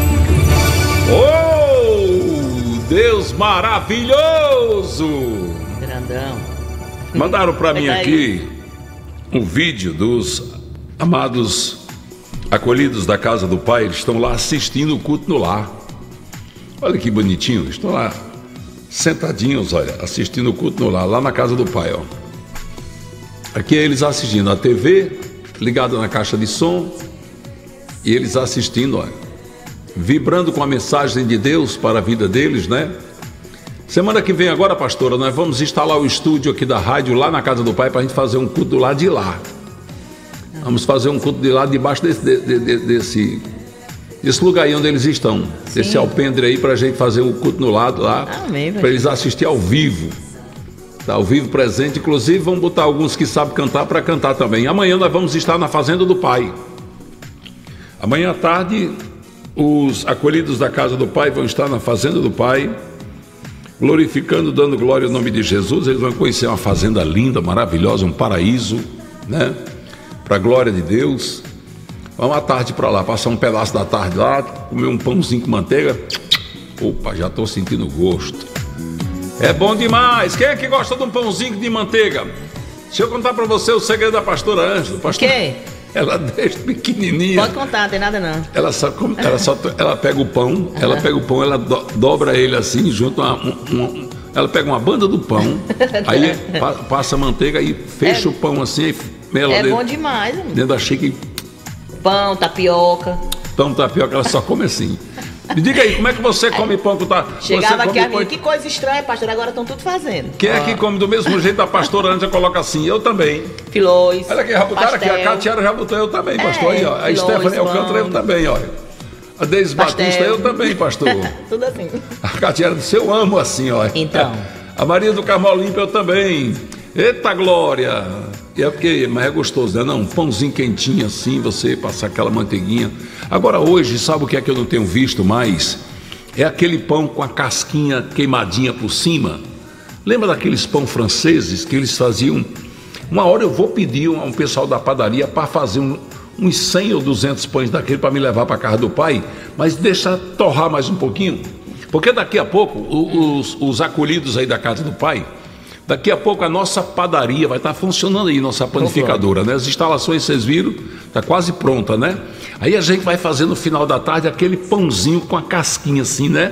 Oh, Deus maravilhoso! Grandão. Mandaram para mim aqui um vídeo dos amados acolhidos da casa do Pai. Eles estão lá assistindo o culto no lar. Olha que bonitinho, estão lá sentadinhos, olha, assistindo o culto no lar, lá na casa do Pai, ó. Aqui é eles assistindo a TV, ligada na caixa de som, e eles assistindo, olha, vibrando com a mensagem de Deus para a vida deles, né? Semana que vem agora, pastora, nós vamos instalar o estúdio aqui da rádio lá na casa do Pai para a gente fazer um culto do lado de lá. Vamos fazer um culto de lá debaixo desse lugar aí onde eles estão. Sim. Desse alpendre aí para a gente fazer um culto no lado lá, para eles assistir ao vivo. Tá ao vivo presente, inclusive vamos botar alguns que sabem cantar para cantar também. Amanhã nós vamos estar na Fazenda do Pai. Amanhã à tarde, os acolhidos da casa do Pai vão estar na Fazenda do Pai, glorificando, dando glória ao nome de Jesus. Eles vão conhecer uma fazenda linda, maravilhosa, um paraíso, né? Para a glória de Deus. Vamos à tarde para lá, passar um pedaço da tarde lá, comer um pãozinho com manteiga. Opa, já estou sentindo gosto. É bom demais. Quem é que gosta de um pãozinho de manteiga? Deixa eu contar pra você o segredo da pastora Ângela. O quê? Ela desde pequenininha. Pode contar, não tem nada não. Ela pega o pão, ela dobra ele assim, junto ela pega uma banda do pão, aí passa a manteiga e fecha o pão assim, aí ela bom demais, amigo. Dentro da xícara. Pão, tapioca. Pão, tapioca, ela só come assim. Me diga aí, como é que você come pão com tapioca? Chegava aqui a mim, que coisa estranha, pastor, agora estão tudo fazendo. Quem é que come do mesmo jeito? A pastora Ângela coloca assim, eu também. Filóis. Olha aqui, já botaram aqui, a Catiara já botou, eu também, pastor. Aí, ó. A Stephanie Alcântara, eu também, olha. A Deise Batista, eu também, pastor. Tudo assim. A Catiara disse, eu amo assim, ó. Então. A Maria do Carmo Olímpio, eu também. Eita glória! Mas é gostoso, né? Não, um pãozinho quentinho assim, você passar aquela manteiguinha. Agora hoje, sabe o que é que eu não tenho visto mais? É aquele pão com a casquinha queimadinha por cima. Lembra daqueles pão franceses que eles faziam? Uma hora eu vou pedir um pessoal da padaria para fazer uns 100 ou 200 pães daquele para me levar para a casa do pai, mas deixa torrar mais um pouquinho, porque daqui a pouco os acolhidos aí da casa do pai, daqui a pouco a nossa padaria vai estar funcionando aí, nossa panificadora, né? As instalações, vocês viram, está quase pronta, né? Aí a gente vai fazer no final da tarde aquele pãozinho com a casquinha assim, né?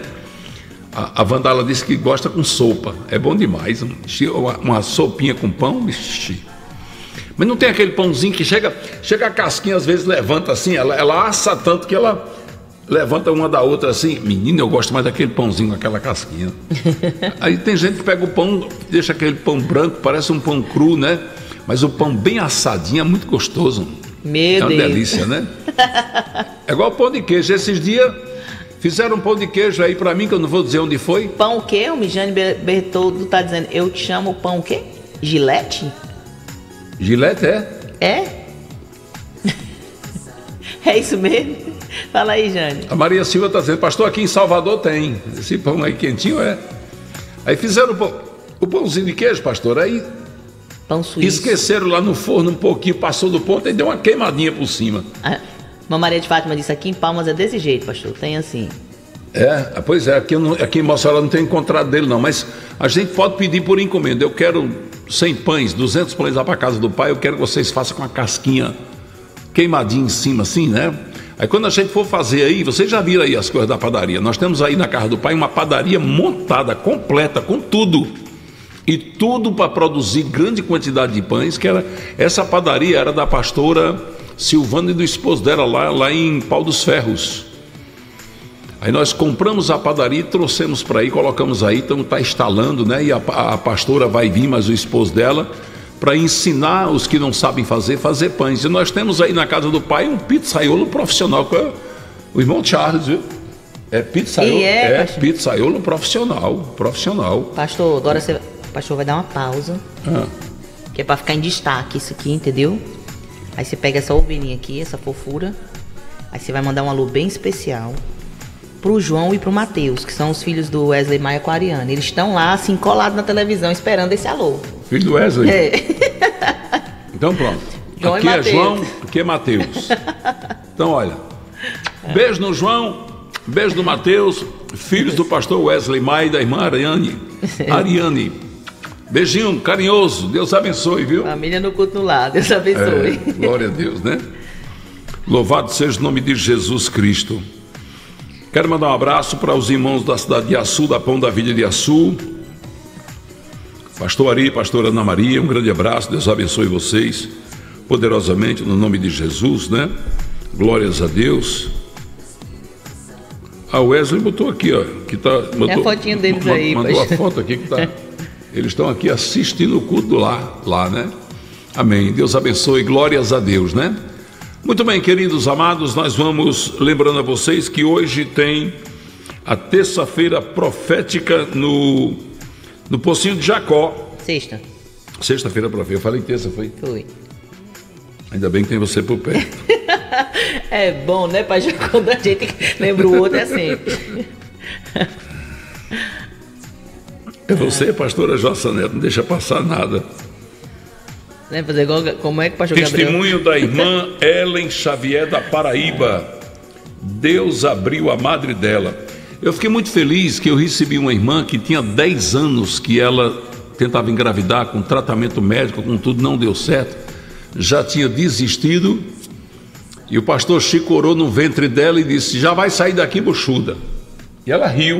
A Vandala disse que gosta com sopa, é bom demais, uma sopinha com pão, vixi. Mas não tem aquele pãozinho que chega a casquinha, às vezes levanta assim, ela assa tanto que ela levanta uma da outra assim. Menino, eu gosto mais daquele pãozinho com aquela casquinha. Aí tem gente que pega o pão, deixa aquele pão branco, parece um pão cru, né? Mas o pão bem assadinho é muito gostoso. Meu Deus. É uma delícia, né? É igual pão de queijo. Esses dias fizeram um pão de queijo aí pra mim, que eu não vou dizer onde foi. Pão o quê? O Mijane Bertoldo tá dizendo, eu te chamo pão o quê? Gilete? Gilete, é? É? É isso mesmo? Fala aí, Jane. A Maria Silva está dizendo, pastor, aqui em Salvador tem. Esse pão aí quentinho é. Aí fizeram o pãozinho de queijo, pastor, aí pão suíço. Esqueceram lá no forno um pouquinho, passou do ponto e deu uma queimadinha por cima. A Maria de Fátima disse, aqui em Palmas é desse jeito, pastor, tem assim. Pois é, aqui em Mossoró não tem encontrado dele não, mas a gente pode pedir por encomenda. Eu quero 100 pães, 200 pães lá para casa do pai, eu quero que vocês façam com a casquinha queimadinha em cima assim, né? Aí quando a gente for fazer aí, vocês já viram aí as coisas da padaria, nós temos aí na casa do pai uma padaria montada, completa, com tudo, e tudo para produzir grande quantidade de pães, que essa padaria era da pastora Silvana e do esposo dela lá em Pau dos Ferros. Aí nós compramos a padaria e trouxemos para aí, colocamos aí, então está instalando, né? E a pastora vai vir, mas o esposo dela, para ensinar os que não sabem fazer pães. E nós temos aí na casa do pai um pizzaiolo profissional, que é o irmão Charles, viu? É pizzaiolo, pizzaiolo profissional. Pastor, agora o pastor vai dar uma pausa, que é para ficar em destaque isso aqui, entendeu? Aí você pega essa ovelhinha aqui, essa fofura, aí você vai mandar um alô bem especial pro João e pro Matheus, que são os filhos do Wesley Maia com a Ariane. Eles estão lá, assim, colados na televisão, esperando esse alô. Filho do Wesley? É. Então pronto. João aqui e é João, aqui é Matheus. Então olha, beijo no João, beijo no Matheus, filhos do pastor Wesley Maia e da irmã Ariane. Beijinho carinhoso, Deus abençoe, viu? Família no culto no lar, Deus abençoe. Glória a Deus, né? Louvado seja o nome de Jesus Cristo. Quero mandar um abraço para os irmãos da cidade de Açu, da Pão da Vida de Açu. Pastor Ari, pastora Ana Maria, um grande abraço, Deus abençoe vocês poderosamente, no nome de Jesus, né? Glórias a Deus. A Wesley botou aqui, ó, que tá... É a fotinho deles aí. Mandou a foto aqui que tá... Eles estão aqui assistindo o culto lá, né? Amém, Deus abençoe, glórias a Deus, né? Muito bem, queridos amados, nós vamos lembrando a vocês que hoje tem a terça-feira profética no Pocinho de Jacó. Sexta-feira profética, eu falei terça, foi? Foi. Ainda bem que tem você por perto. É bom, né, pai? Quando a gente lembra o outro é sempre. É você, pastora Jossa Neto, não deixa passar nada. Fazer igual, como é que o pastor Testemunho da irmã Ellen Xavier da Paraíba. Deus abriu a madre dela. Eu fiquei muito feliz que eu recebi uma irmã que tinha 10 anos que ela tentava engravidar com tratamento médico, com tudo, não deu certo, já tinha desistido, e o pastor Chico orou no ventre dela e disse: já vai sair daqui buchuda. E ela riu.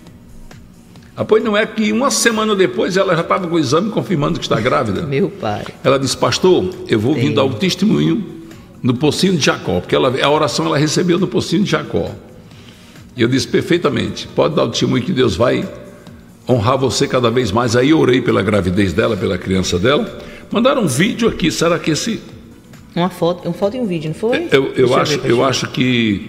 Pois não é que uma semana depois ela já estava com o exame confirmando que está grávida. Meu pai. Ela disse: pastor, eu vou vir dar o testemunho no Pocinho de Jacó, porque a oração ela recebeu no Pocinho de Jacó. E eu disse: perfeitamente, pode dar o testemunho que Deus vai honrar você cada vez mais. Aí eu orei pela gravidez dela, pela criança dela. Mandaram um vídeo aqui, será que esse... Uma foto e um vídeo, não foi? Eu acho que...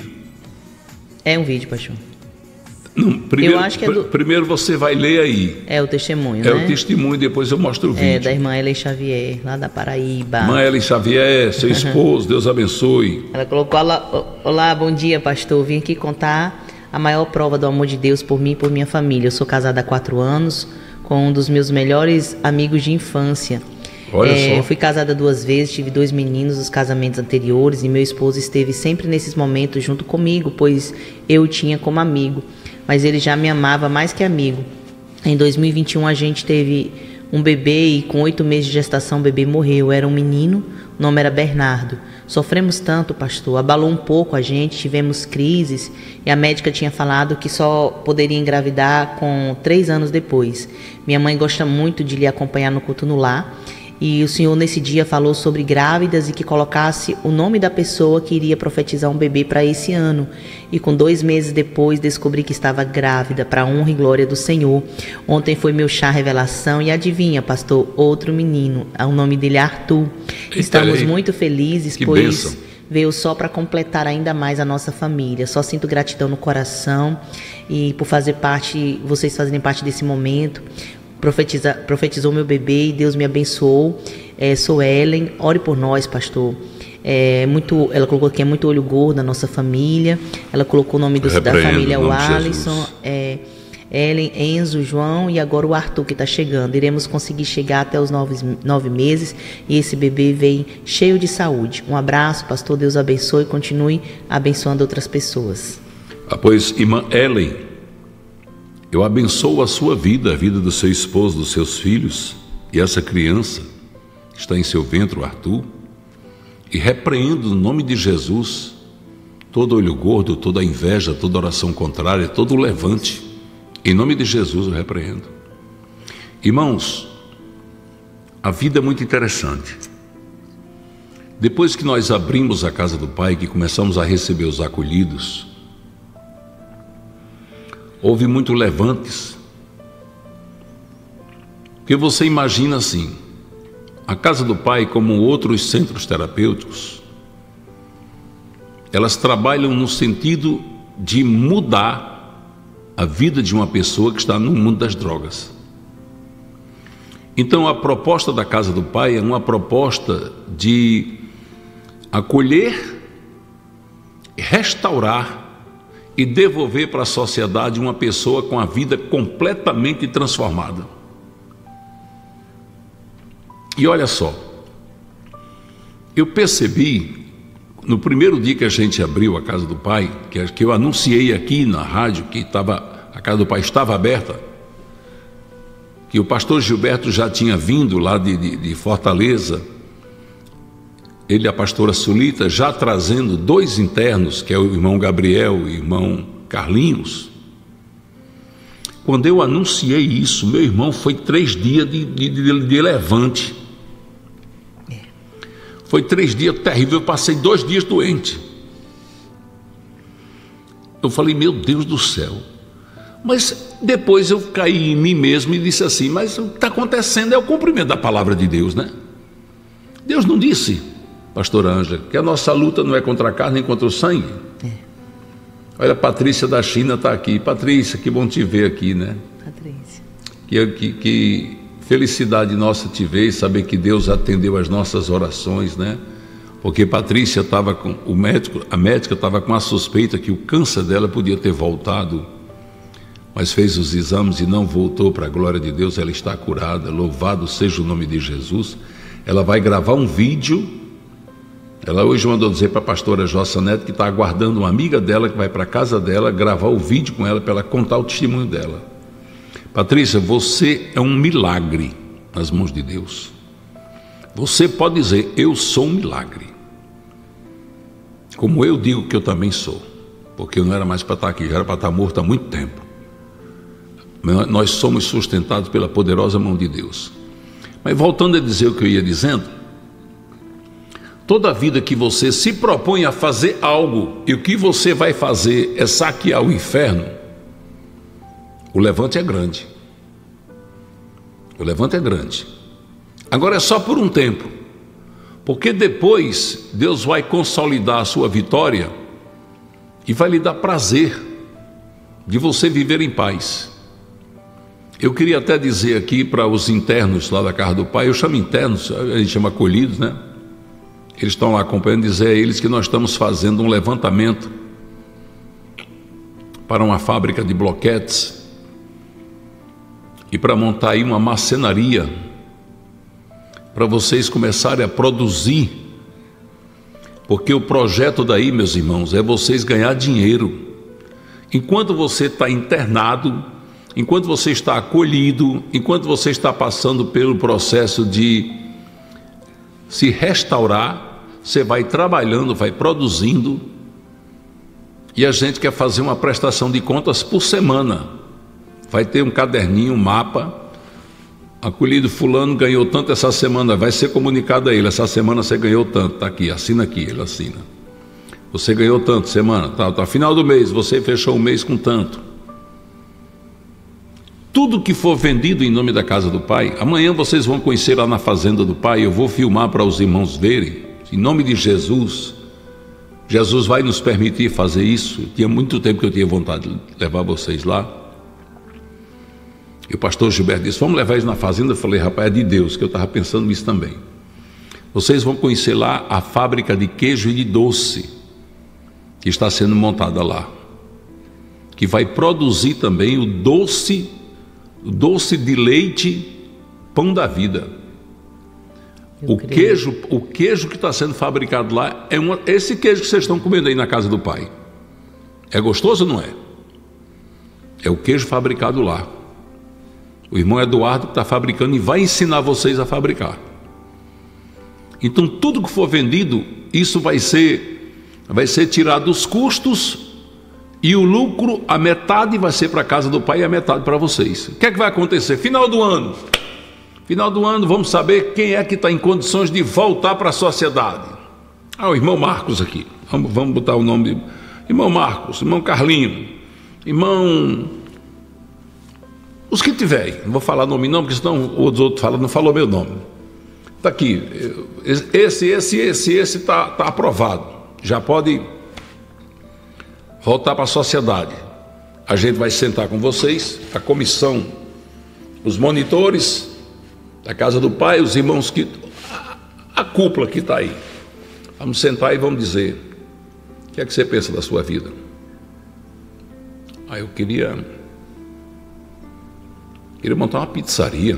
É um vídeo, pastor. Não, primeiro, eu acho que é primeiro você vai ler aí. É o testemunho, né? É o testemunho, depois eu mostro o vídeo. É da irmã Ellen Xavier, lá da Paraíba. Irmã Ellen Xavier, seu esposo, Deus abençoe. Ela colocou: olá, bom dia, pastor. Vim aqui contar a maior prova do amor de Deus por mim e por minha família. Eu sou casada há 4 anos com um dos meus melhores amigos de infância. Olha só. Fui casada 2 vezes, tive 2 meninos nos casamentos anteriores, e meu esposo esteve sempre nesses momentos junto comigo, pois eu o tinha como amigo, mas ele já me amava mais que amigo. Em 2021 a gente teve um bebê e com 8 meses de gestação o bebê morreu. Era um menino, o nome era Bernardo. Sofremos tanto, pastor, abalou um pouco a gente, tivemos crises, e a médica tinha falado que só poderia engravidar com 3 anos depois. Minha mãe gosta muito de lhe acompanhar no culto no lar, e o Senhor nesse dia falou sobre grávidas e que colocasse o nome da pessoa que iria profetizar um bebê para esse ano. E com 2 meses depois descobri que estava grávida, para a honra e glória do Senhor. Ontem foi meu chá revelação e adivinha, pastor, outro menino, o nome dele é Arthur. Estamos muito felizes, pois bênção. Veio só para completar ainda mais a nossa família. Só sinto gratidão no coração e por fazer parte, vocês fazerem parte desse momento. Profetizou meu bebê e Deus me abençoou. Sou Ellen, ore por nós, pastor. Ela colocou que é muito olho gordo na nossa família. Ela colocou o nome da família, o Alisson, Ellen, Enzo, João e agora o Arthur que está chegando. Iremos conseguir chegar até os 9 meses e esse bebê vem cheio de saúde. Um abraço, pastor, Deus abençoe e continue abençoando outras pessoas. Pois, irmã Ellen, eu abençoo a sua vida, a vida do seu esposo, dos seus filhos, e essa criança que está em seu ventre, o Arthur, e repreendo no nome de Jesus todo olho gordo, toda inveja, toda oração contrária, todo levante. Em nome de Jesus eu repreendo. Irmãos, a vida é muito interessante. Depois que nós abrimos a casa do Pai, que começamos a receber os acolhidos, houve muito levantes. Porque você imagina assim, a casa do Pai, como outros centros terapêuticos, elas trabalham no sentido de mudar a vida de uma pessoa que está no mundo das drogas. Então a proposta da casa do Pai é uma proposta de acolher, restaurar e devolver para a sociedade uma pessoa com a vida completamente transformada. E olha só, eu percebi no primeiro dia que a gente abriu a casa do Pai, que eu anunciei aqui na rádio que a casa do Pai estava aberta, que o pastor Gilberto já tinha vindo lá de Fortaleza, ele e a pastora Sulita, já trazendo 2 internos, que é o irmão Gabriel e o irmão Carlinhos. Quando eu anunciei isso, meu irmão, foi 3 dias de levante. Foi 3 dias terríveis, eu passei 2 dias doente. Eu falei, meu Deus do céu. Mas depois eu caí em mim mesmo e disse assim, mas o que está acontecendo é o cumprimento da palavra de Deus, né? Deus não disse, pastor Ângela, que a nossa luta não é contra a carne nem contra o sangue. Olha, a Patrícia da China está aqui. Patrícia, que bom te ver aqui, né? Patrícia. Que felicidade nossa te ver e saber que Deus atendeu as nossas orações, né? Porque Patrícia estava com a médica estava com a suspeita que o câncer dela podia ter voltado, mas fez os exames e não voltou, para a glória de Deus. Ela está curada, louvado seja o nome de Jesus. Ela vai gravar um vídeo Ela hoje mandou dizer para a pastora Jossa Neto que está aguardando uma amiga dela que vai para a casa dela gravar o vídeo com ela para ela contar o testemunho dela. Patrícia, você é um milagre nas mãos de Deus. Você pode dizer, eu sou um milagre. Como eu digo que eu também sou. Porque eu não era mais para estar aqui, já era para estar morto há muito tempo. Nós somos sustentados pela poderosa mão de Deus. Mas voltando a dizer o que eu ia dizendo, toda vida que você se propõe a fazer algo e o que você vai fazer é saquear o inferno, o levante é grande. O levante é grande. Agora é só por um tempo, porque depois Deus vai consolidar a sua vitória e vai lhe dar prazer de você viver em paz. Eu queria até dizer aqui para os internos lá da casa do Pai, eu chamo internos, a gente chama acolhidos, né? Eles estão lá acompanhando, dizer a eles que nós estamos fazendo um levantamento para uma fábrica de bloquetes e para montar aí uma marcenaria para vocês começarem a produzir, porque o projeto daí, meus irmãos, é vocês ganhar dinheiro. Enquanto você está internado, enquanto você está acolhido, enquanto você está passando pelo processo de se restaurar, você vai trabalhando, vai produzindo, e a gente quer fazer uma prestação de contas por semana. Vai ter um caderninho, um mapa, acolhido fulano ganhou tanto essa semana, vai ser comunicado a ele, essa semana você ganhou tanto, está aqui, assina aqui, ele assina. Você ganhou tanto semana, tá, final do mês, você fechou o mês com tanto. Tudo que for vendido em nome da casa do Pai, amanhã vocês vão conhecer lá na fazenda do Pai, eu vou filmar para os irmãos verem, em nome de Jesus. Jesus vai nos permitir fazer isso. Tinha muito tempo que eu tinha vontade de levar vocês lá. E o pastor Gilberto disse, vamos levar eles na fazenda. Eu falei, rapaz, é de Deus, que eu estava pensando nisso também. Vocês vão conhecer lá a fábrica de queijo e de doce, que está sendo montada lá, que vai produzir também o doce de leite, pão da vida. O queijo que está sendo fabricado lá é esse queijo que vocês estão comendo aí na casa do Pai. É gostoso ou não é? É o queijo fabricado lá. O irmão Eduardo está fabricando e vai ensinar vocês a fabricar. Então tudo que for vendido, isso vai ser tirado dos custos, e o lucro, a metade vai ser para a casa do Pai e a metade para vocês. O que é que vai acontecer? Final do ano, vamos saber quem é que está em condições de voltar para a sociedade. O irmão Marcos aqui, vamos botar o nome de irmão Marcos, irmão Carlinho, irmão, os que tiverem, não vou falar nome não, porque senão os outros falam, não falou meu nome. Está aqui, esse está aprovado, já pode voltar para a sociedade. A gente vai sentar com vocês, a comissão, os monitores da casa do Pai, os irmãos a cúpula que está aí. Vamos sentar e vamos dizer, o que é que você pensa da sua vida? Eu queria montar uma pizzaria.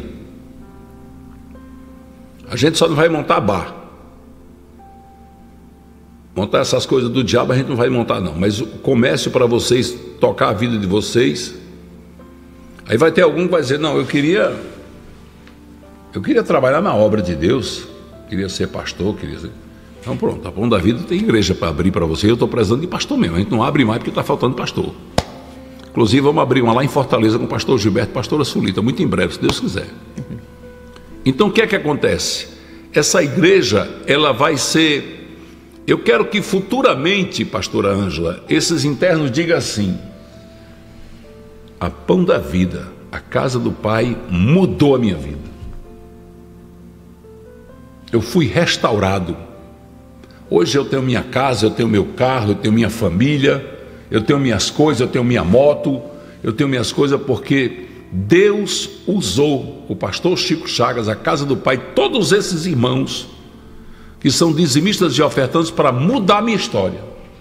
A gente só não vai montar bar. Montar essas coisas do diabo a gente não vai montar não, mas o comércio para vocês, tocar a vida de vocês. Aí vai ter algum que vai dizer, não, eu queria trabalhar na obra de Deus, queria ser pastor, Então pronto, a Pão da Vida tem igreja para abrir para você, eu estou precisando de pastor mesmo, a gente não abre mais porque está faltando pastor. Inclusive vamos abrir uma lá em Fortaleza com o pastor Gilberto, pastora Sulita, muito em breve, se Deus quiser. Então o que é que acontece? Essa igreja, ela vai ser... Eu quero que futuramente, pastora Ângela, esses internos digam assim, a Pão da Vida, a casa do Pai, mudou a minha vida. Eu fui restaurado. Hoje eu tenho minha casa, eu tenho meu carro, eu tenho minha família, eu tenho minhas coisas, eu tenho minha moto, eu tenho minhas coisas porque Deus usou o pastor Chico Chagas, a casa do Pai, todos esses irmãos que são dizimistas e ofertantes para mudar a minha história.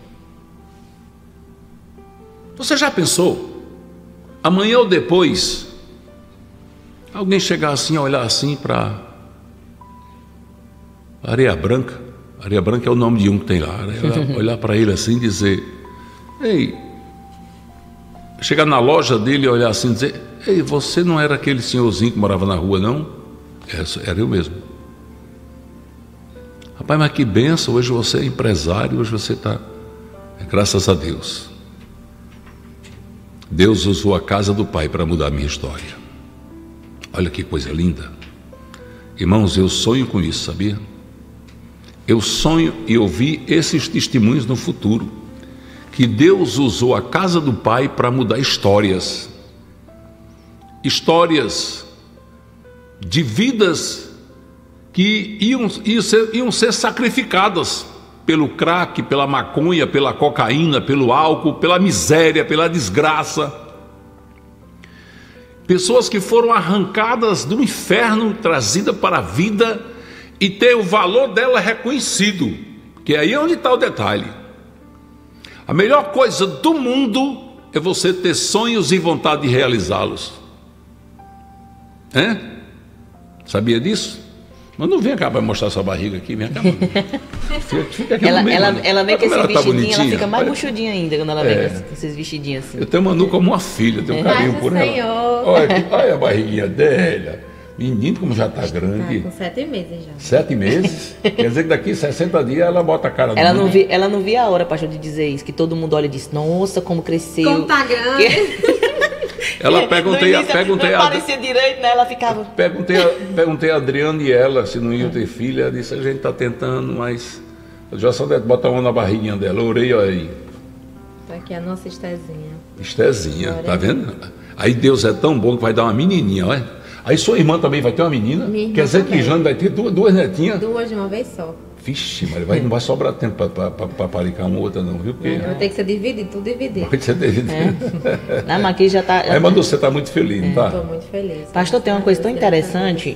Você já pensou? Amanhã ou depois, alguém chegar assim, olhar assim para Areia Branca, Areia Branca é o nome de um que tem lá. Ela olhar para ele assim e dizer, ei, chegar na loja dele e olhar assim e dizer, ei, você não era aquele senhorzinho que morava na rua, não? Era eu mesmo. Rapaz, mas que benção, hoje você é empresário, hoje você está... Graças a Deus. Deus usou a casa do Pai para mudar a minha história. Olha que coisa linda. Irmãos, eu sonho com isso, sabia? Eu sonho e ouvir esses testemunhos no futuro, que Deus usou a casa do Pai para mudar histórias. Histórias de vidas que iam ser sacrificadas pelo crack, pela maconha, pela cocaína, pelo álcool, pela miséria, pela desgraça. Pessoas que foram arrancadas do inferno, trazidas para a vida e ter o valor dela reconhecido, que aí é onde está o detalhe. A melhor coisa do mundo é você ter sonhos e vontade de realizá-los. Sabia disso? Mas não vem cá para mostrar sua barriga aqui, vem cá. Fica aqui no meio, ela vem com esse vestidinho, ela fica mais olha, buchudinha ainda quando ela vem com esses vestidinhos assim. Eu tenho Manu como uma filha, tenho um carinho por ela. Olha a barriguinha dela. Menino, como já está grande. Tá com 7 meses já. 7 meses? Quer dizer que daqui 60 dias ela bota a cara no ela não via a hora, pastor, de dizer isso, que todo mundo olha e diz, nossa, como cresceu. Como tá grande. Ela perguntei não parecia direito, né? Ela ficava... Perguntei a Adriana e ela se não ia ter filha. Ela disse, a gente está tentando, mas já só deve botar uma na barriguinha dela. Eu orei, olha aí. Tá aqui a nossa Estezinha. Estezinha, tá vendo? Aí Deus é tão bom que vai dar uma menininha, olha. Aí sua irmã também vai ter uma menina? Quer dizer que Jane vai ter duas netinhas? 2 de uma vez só. Vixe, mas não vai sobrar tempo para paricar uma outra não, viu? Porque... Vai ter que ser dividido, tudo dividido. Vai ser dividido. Não, mas aqui já tá... Aí, Manu, você está muito feliz, não tá? Estou muito feliz. Pastor, tem uma coisa tão interessante...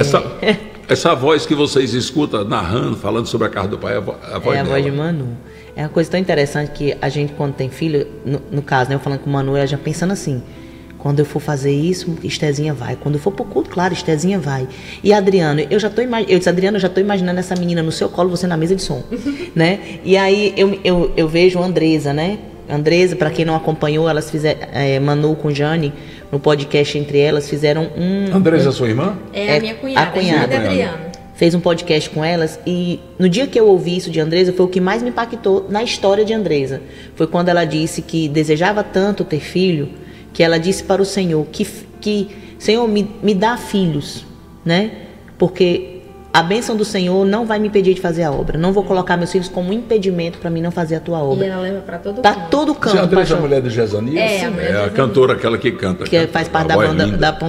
Essa voz que vocês escutam narrando, falando sobre a casa do Pai, é a voz dela. É a voz de Manu. É uma coisa tão interessante que a gente, quando tem filho, no caso, né, eu falando com o Manu, ela já pensando assim... Quando eu for fazer isso, Estezinha vai. Quando eu for pro culto, claro, Estezinha vai. E Adriano, eu disse, Adriano, eu já estou imaginando essa menina no seu colo, você na mesa de som, né? E aí eu vejo a Andresa, né? Andresa, para quem não acompanhou, elas fizeram, Manu com Jane, no podcast entre elas, fizeram Andresa é sua irmã? É a minha cunhada, a cunhada. Adriano. Fez um podcast com elas e no dia que eu ouvi isso de Andresa, foi o que mais me impactou na história de Andresa. Foi quando ela disse que desejava tanto ter filho, que ela disse para o Senhor que Senhor, me dá filhos, né? Porque a bênção do Senhor não vai me impedir de fazer a obra. Não vou colocar meus filhos como um impedimento para mim não fazer a tua obra. E ela leva para todo pra canto. todo canto. Você é a Andressa, a mulher de Gesanias? É a cantora, aquela que canta. Que faz parte da banda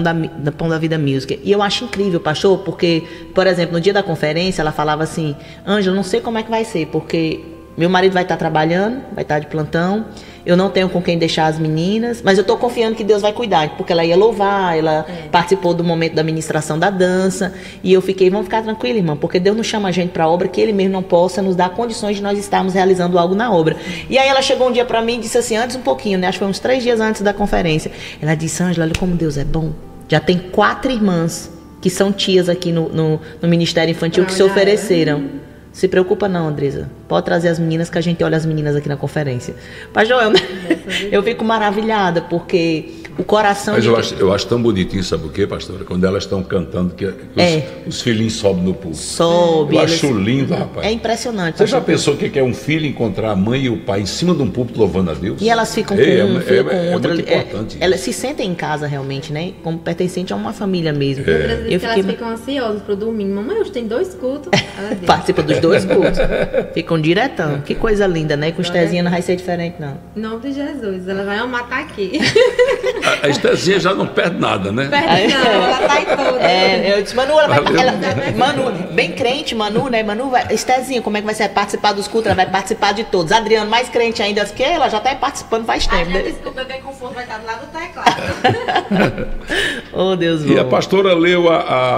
da Pão da Vida Music. E eu acho incrível, pastor, porque, por exemplo, no dia da conferência, ela falava assim, Ângela, não sei como é que vai ser, porque meu marido vai estar trabalhando, vai estar de plantão, eu não tenho com quem deixar as meninas, mas eu estou confiando que Deus vai cuidar, porque ela ia louvar, ela participou do momento da ministração da dança, e eu fiquei, vamos ficar tranquila, irmã, porque Deus não chama a gente para a obra que Ele mesmo não possa nos dar condições de nós estarmos realizando algo na obra. E aí ela chegou um dia para mim e disse assim, antes um pouquinho, né, acho que foi uns 3 dias antes da conferência, ela disse, Ângela, olha como Deus é bom, já tem 4 irmãs que são tias aqui no Ministério Infantil que se ofereceram. Se preocupa não, Andresa. Pode trazer as meninas que a gente olha as meninas aqui na conferência. Pastor, eu fico maravilhada, porque o coração... Mas eu acho tão bonitinho, sabe o quê, pastora? Quando elas estão cantando, que os filhinhos sobem no púlpito. Sobe. Eu acho lindo, rapaz. É impressionante. Você já pensou o que é um filho encontrar a mãe e o pai em cima de um púlpito louvando a Deus? E elas ficam com com outra. Muito importante. Elas se sentem em casa realmente, né? Como pertencente a uma família mesmo. Elas ficam ansiosas pro domingo. Mamãe, hoje tem 2 cultos. Participa dos 2 cultos. Ficam diretão. Que coisa linda, né? Com Estezinha não vai ser diferente, não. Em nome de Jesus. Ela vai amar estar aqui. A Estezinha já não perde nada, né? Perde não, ela tá em toda. Eu disse, Manu, Manu, bem crente, Manu, né? Manu, Estezinha, como é que vai ser participar dos cultos? Ela vai participar de todos. Adriano, mais crente ainda que ela, já tá participando faz tempo. Né? Desculpa, bem conforto vai estar do lado do teclado. Oh, Deus bom. E a pastora leu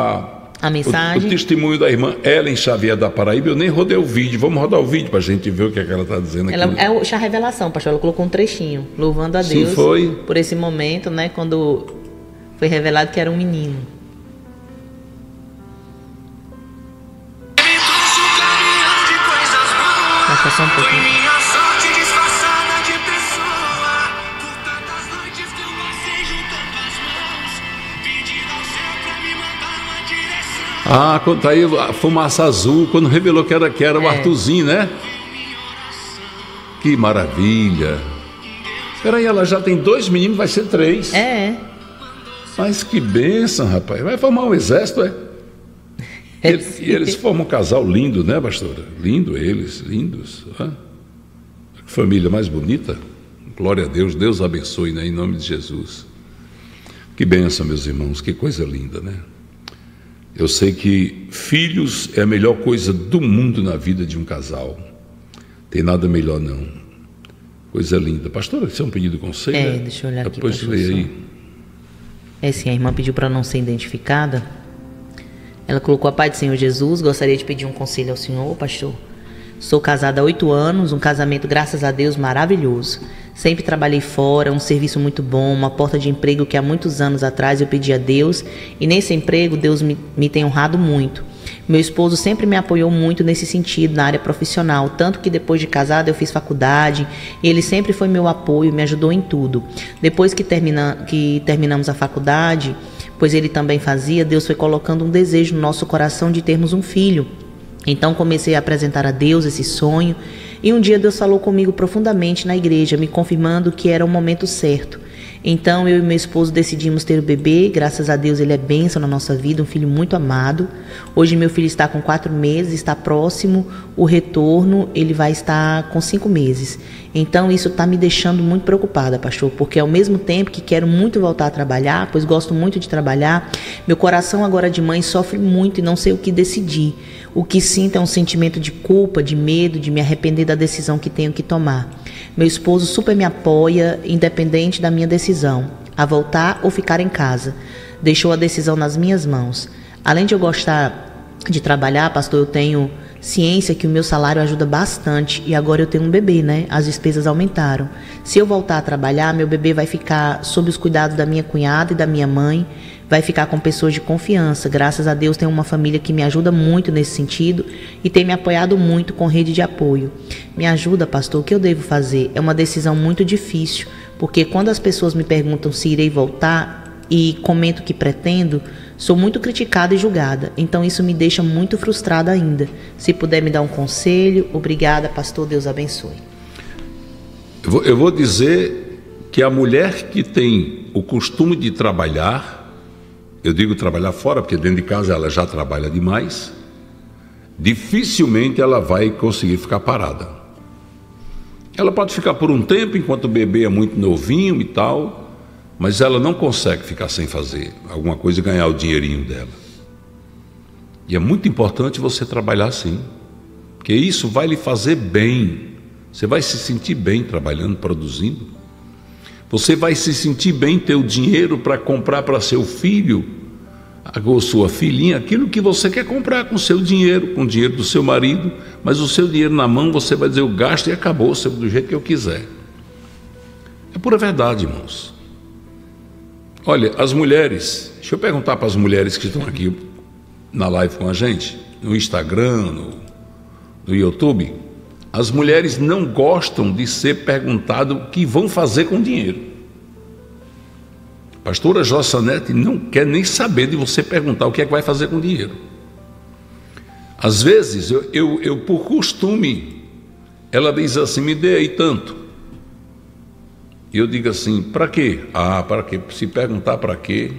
a mensagem. O testemunho da irmã Ellen Xavier da Paraíba. Eu nem rodei o vídeo. Vamos rodar o vídeo para a gente ver o que é que ela está dizendo aqui. Ela é a revelação, pastor. Ela colocou um trechinho, louvando a Deus. Sim, foi. Por esse momento, né? Quando foi revelado que era um menino. Ele trouxe um caminhão de só um pouquinho. Ah, quando tá aí a fumaça azul, quando revelou que era o Arthurzinho, né? Que maravilha. Peraí, ela já tem 2 meninos, vai ser 3. É. Mas que bênção, rapaz. Vai formar um exército, é? E eles formam um casal lindo, né, pastora? Lindo eles, lindos. Que família mais bonita. Glória a Deus, Deus abençoe, né, em nome de Jesus. Que bênção, meus irmãos, que coisa linda, né? Eu sei que filhos é a melhor coisa do mundo na vida de um casal. Tem nada melhor, não. Coisa linda. Pastora, você é um pedido de conselho? Deixa eu olhar aqui. Depois lê aí. Sim, a irmã pediu para não ser identificada. Ela colocou: a paz do Senhor Jesus, gostaria de pedir um conselho ao senhor, pastor. Sou casada há 8 anos, um casamento, graças a Deus, maravilhoso. Sempre trabalhei fora, um serviço muito bom, uma porta de emprego que há muitos anos atrás eu pedi a Deus, e nesse emprego Deus me tem honrado muito. Meu esposo sempre me apoiou muito nesse sentido, na área profissional, tanto que depois de casada eu fiz faculdade, e ele sempre foi meu apoio, me ajudou em tudo. Depois que terminamos a faculdade, pois ele também fazia, Deus foi colocando um desejo no nosso coração de termos um filho. Então comecei a apresentar a Deus esse sonho, e um dia Deus falou comigo profundamente na igreja, me confirmando que era o momento certo. Então eu e meu esposo decidimos ter o bebê. Graças a Deus ele é bênção na nossa vida, um filho muito amado. Hoje meu filho está com 4 meses, está próximo o retorno, ele vai estar com 5 meses. Então isso está me deixando muito preocupada, pastor, porque ao mesmo tempo que quero muito voltar a trabalhar, pois gosto muito de trabalhar, meu coração agora de mãe sofre muito e não sei o que decidir. O que sinto é um sentimento de culpa, de medo, de me arrepender da decisão que tenho que tomar. Meu esposo super me apoia, independente da minha decisão, a voltar ou ficar em casa. Deixou a decisão nas minhas mãos. Além de eu gostar de trabalhar, pastor, eu tenho ciência que o meu salário ajuda bastante, e agora eu tenho um bebê, né? As despesas aumentaram. Se eu voltar a trabalhar, meu bebê vai ficar sob os cuidados da minha cunhada e da minha mãe, vai ficar com pessoas de confiança. Graças a Deus tenho uma família que me ajuda muito nesse sentido e tem me apoiado muito com rede de apoio. Me ajuda, pastor, o que eu devo fazer? É uma decisão muito difícil, porque quando as pessoas me perguntam se irei voltar e comento que pretendo, sou muito criticada e julgada. Então isso me deixa muito frustrada ainda. Se puder me dar um conselho, obrigada, pastor, Deus abençoe. Eu vou dizer que a mulher que tem o costume de trabalhar, eu digo trabalhar fora, porque dentro de casa ela já trabalha demais, dificilmente ela vai conseguir ficar parada. Ela pode ficar por um tempo, enquanto o bebê é muito novinho e tal, mas ela não consegue ficar sem fazer alguma coisa e ganhar o dinheirinho dela. E é muito importante você trabalhar assim, porque isso vai lhe fazer bem. Você vai se sentir bem trabalhando, produzindo. Você vai se sentir bem ter o dinheiro para comprar para seu filho ou sua filhinha aquilo que você quer comprar com o seu dinheiro, com o dinheiro do seu marido, mas o seu dinheiro na mão você vai dizer: eu gasto e acabou, do jeito que eu quiser. É pura verdade, irmãos. Olha, as mulheres, deixa eu perguntar para as mulheres que estão aqui na live com a gente, no Instagram, no YouTube. As mulheres não gostam de ser perguntado o que vão fazer com o dinheiro. A pastora Jossanete não quer nem saber de você perguntar o que é que vai fazer com o dinheiro. Às vezes, eu por costume, ela diz assim: me dê aí tanto. E eu digo assim: para quê? Para quê? Se perguntar para quê,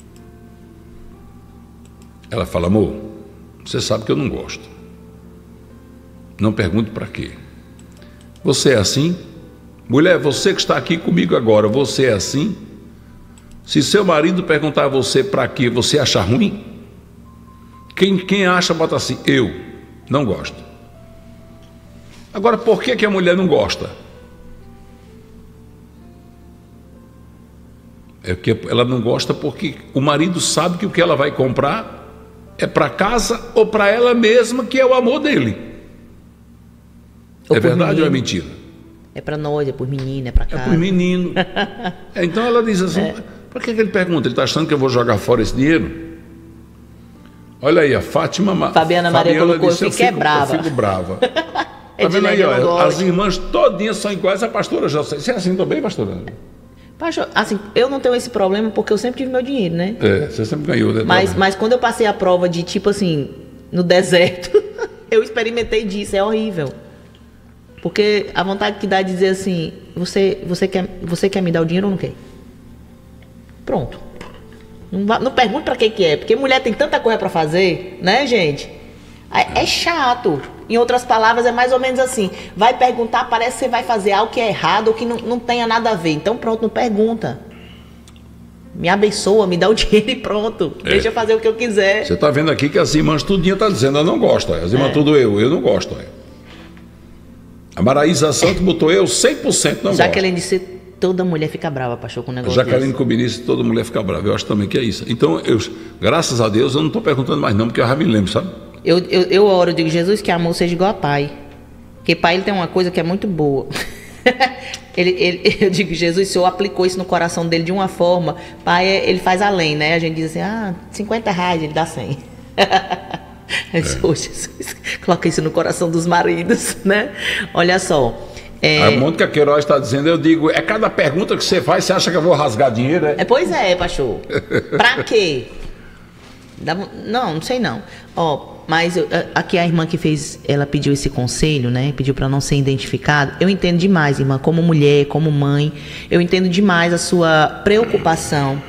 ela fala: amor, você sabe que eu não gosto. Não pergunte para quê. Você é assim? Mulher, você que está aqui comigo agora, você é assim? Se seu marido perguntar a você para quê, você acha ruim? Quem acha, bota assim: eu não gosto. Agora, por que a mulher não gosta? É que ela não gosta porque o marido sabe que o que ela vai comprar é para casa ou para ela mesma, que é o amor dele. É verdade ou é mentira? É para nós, é por menino, é para casa. É por menino. Então ela diz assim: para que ele pergunta? Ele está achando que eu vou jogar fora esse dinheiro? Olha aí, a Fabiana Maria colocou: eu fico brava. Tá vendo aí, ó, as irmãs todinhas são iguais à pastora José. Você é assim também, pastora? Pastor, assim, eu não tenho esse problema porque eu sempre tive meu dinheiro, né? Você sempre ganhou. Né? Mas quando eu passei a prova de, tipo assim, no deserto, eu experimentei disso, é horrível. Porque a vontade que dá é dizer assim, você quer me dar o dinheiro ou não quer? Pronto. Não pergunte pra que é, porque mulher tem tanta coisa pra fazer, né, gente? É chato. Em outras palavras, é mais ou menos assim. Vai perguntar, parece que você vai fazer algo que é errado ou que não tenha nada a ver. Então pronto, não pergunta. Me abençoa, me dá o dinheiro e pronto. Deixa eu fazer o que eu quiser. Você tá vendo aqui que as irmãs tudinha tá dizendo, eu não gosto. As irmãs tudo eu não gosto. A Maraísa Santos botou eu 100% não gosto. Jaqueline disse, toda mulher fica brava, pastor, com o negócio Jaqueline Cubinice, toda mulher fica brava. Eu acho também que é isso. Então, graças a Deus, eu não tô perguntando mais não, porque eu já me lembro, sabe? Eu oro, eu digo, Jesus, que amor seja igual a pai. Porque pai, ele tem uma coisa que é muito boa. Eu digo, Jesus, o Senhor aplicou isso no coração dele de uma forma. Pai, ele faz além, né? A gente diz assim, R$50, ele dá 100. Jesus, coloca isso no coração dos maridos, né? Olha só. A Mônica Queiroz está dizendo, eu digo, cada pergunta que você faz, você acha que eu vou rasgar dinheiro, é? Pois é, pastor. Pra quê? Não sei não. Mas aqui a irmã que fez, ela pediu esse conselho, né? Pediu para não ser identificado. Eu entendo demais, irmã, como mulher, como mãe. Eu entendo demais a sua preocupação.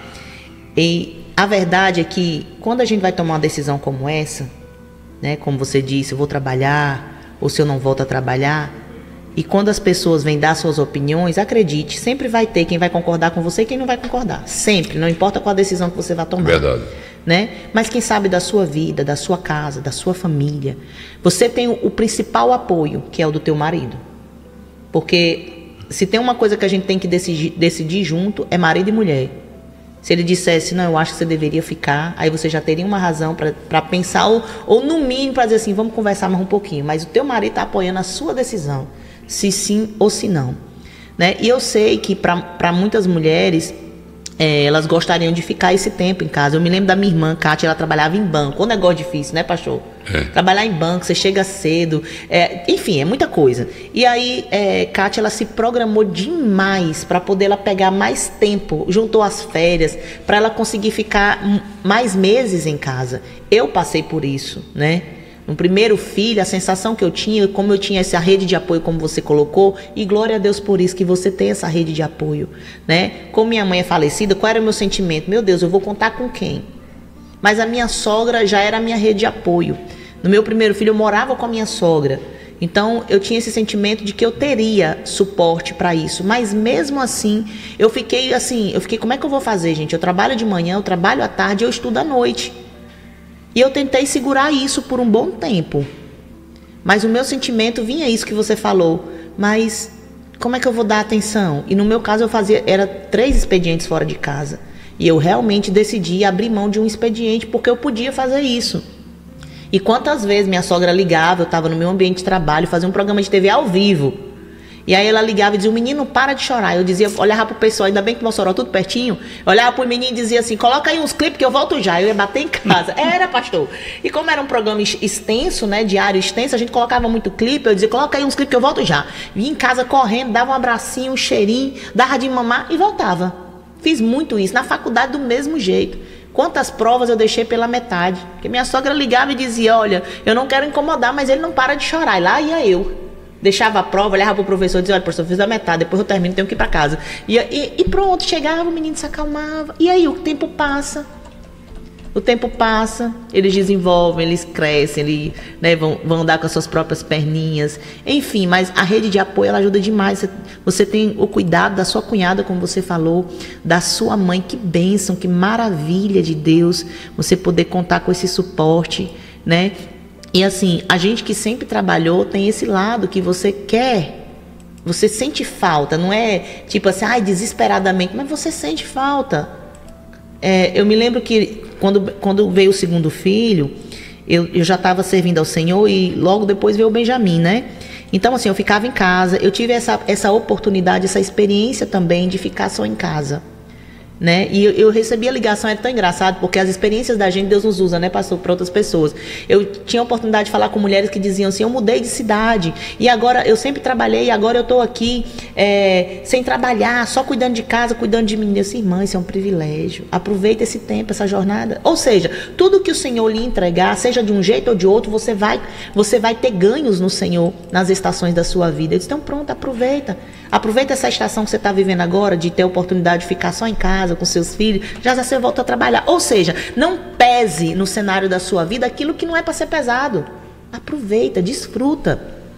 E a verdade é que quando a gente vai tomar uma decisão como essa, né? Como você disse, eu vou trabalhar ou se eu não volto a trabalhar. E quando as pessoas vêm dar suas opiniões, acredite, sempre vai ter quem vai concordar com você e quem não vai concordar. Sempre, não importa qual a decisão que você vai tomar. Verdade. Né? Mas quem sabe da sua vida, da sua casa, da sua família. Você tem o principal apoio, que é o do teu marido. Porque se tem uma coisa que a gente tem que decidir junto, é marido e mulher. Se ele dissesse, não, eu acho que você deveria ficar, aí você já teria uma razão para pensar, ou no mínimo para dizer assim, vamos conversar mais um pouquinho. Mas o teu marido está apoiando a sua decisão, se sim ou se não. Né? E eu sei que para muitas mulheres, elas gostariam de ficar esse tempo em casa. Eu me lembro da minha irmã, Kátia, ela trabalhava em banco. Um negócio difícil, né, pastor? Trabalhar em banco, você chega cedo. Enfim, é muita coisa. E aí, Kátia, ela se programou demais para poder ela pegar mais tempo. Juntou as férias para ela conseguir ficar mais meses em casa. Eu passei por isso, né? No primeiro filho, a sensação que eu tinha, como eu tinha essa rede de apoio, como você colocou, e glória a Deus por isso, que você tem essa rede de apoio, né? Como minha mãe é falecida, qual era o meu sentimento? Meu Deus, eu vou contar com quem? Mas a minha sogra já era a minha rede de apoio. No meu primeiro filho, eu morava com a minha sogra. Então, eu tinha esse sentimento de que eu teria suporte para isso. Mas mesmo assim, eu fiquei, como é que eu vou fazer, gente? Eu trabalho de manhã, eu trabalho à tarde, eu estudo à noite. E eu tentei segurar isso por um bom tempo. Mas o meu sentimento vinha isso que você falou. Mas como é que eu vou dar atenção? E no meu caso era 3 expedientes fora de casa. E eu realmente decidi abrir mão de um expediente porque eu podia fazer isso. E quantas vezes minha sogra ligava, eu estava no meu ambiente de trabalho, fazia um programa de TV ao vivo. E aí ela ligava e dizia, o menino para de chorar. Eu dizia, olhava pro pessoal, ainda bem que Mossoró tudo pertinho. Eu olhava pro menino e dizia assim, coloca aí uns clipes que eu volto já. Eu ia bater em casa. Era, pastor. E como era um programa extenso, né, diário extenso, a gente colocava muito clipe. Eu dizia, coloca aí uns clipes que eu volto já. Vinha em casa correndo, dava um abracinho, um cheirinho, dava de mamar e voltava. Fiz muito isso. Na faculdade do mesmo jeito. Quantas provas eu deixei pela metade. Porque minha sogra ligava e dizia, olha, eu não quero incomodar, mas ele não para de chorar. E lá ia eu. Deixava a prova, olhava pro professor e dizia, olha, professor, eu fiz a metade, depois eu termino, tenho que ir para casa. E pronto, chegava, o menino se acalmava. E aí o tempo passa. O tempo passa, eles desenvolvem, eles crescem, vão andar com as suas próprias perninhas. Enfim, mas a rede de apoio, ela ajuda demais. Você tem o cuidado da sua cunhada, como você falou, da sua mãe. Que bênção, que maravilha de Deus você poder contar com esse suporte, né? E assim, a gente que sempre trabalhou tem esse lado que você quer, você sente falta, não é tipo assim, desesperadamente, mas você sente falta. Eu me lembro que quando veio o segundo filho, eu já estava servindo ao Senhor e logo depois veio o Benjamin, né? Então assim, eu ficava em casa, eu tive essa oportunidade, essa experiência também de ficar só em casa. né? E eu recebi a ligação, é tão engraçado, porque as experiências da gente, Deus nos usa, né, pastor, para outras pessoas. Eu tinha a oportunidade de falar com mulheres que diziam assim, eu mudei de cidade, e agora, eu sempre trabalhei, e agora eu estou aqui sem trabalhar, só cuidando de casa, cuidando de mim. Eu disse, irmã, isso é um privilégio, aproveita esse tempo, essa jornada. Ou seja, tudo que o Senhor lhe entregar, seja de um jeito ou de outro, você vai ter ganhos no Senhor, nas estações da sua vida. Eu disse, então pronto, aproveita essa estação que você está vivendo agora, de ter a oportunidade de ficar só em casa, com seus filhos, já você volta a trabalhar. Ou seja, não pese no cenário da sua vida aquilo que não é para ser pesado. Aproveita, desfruta.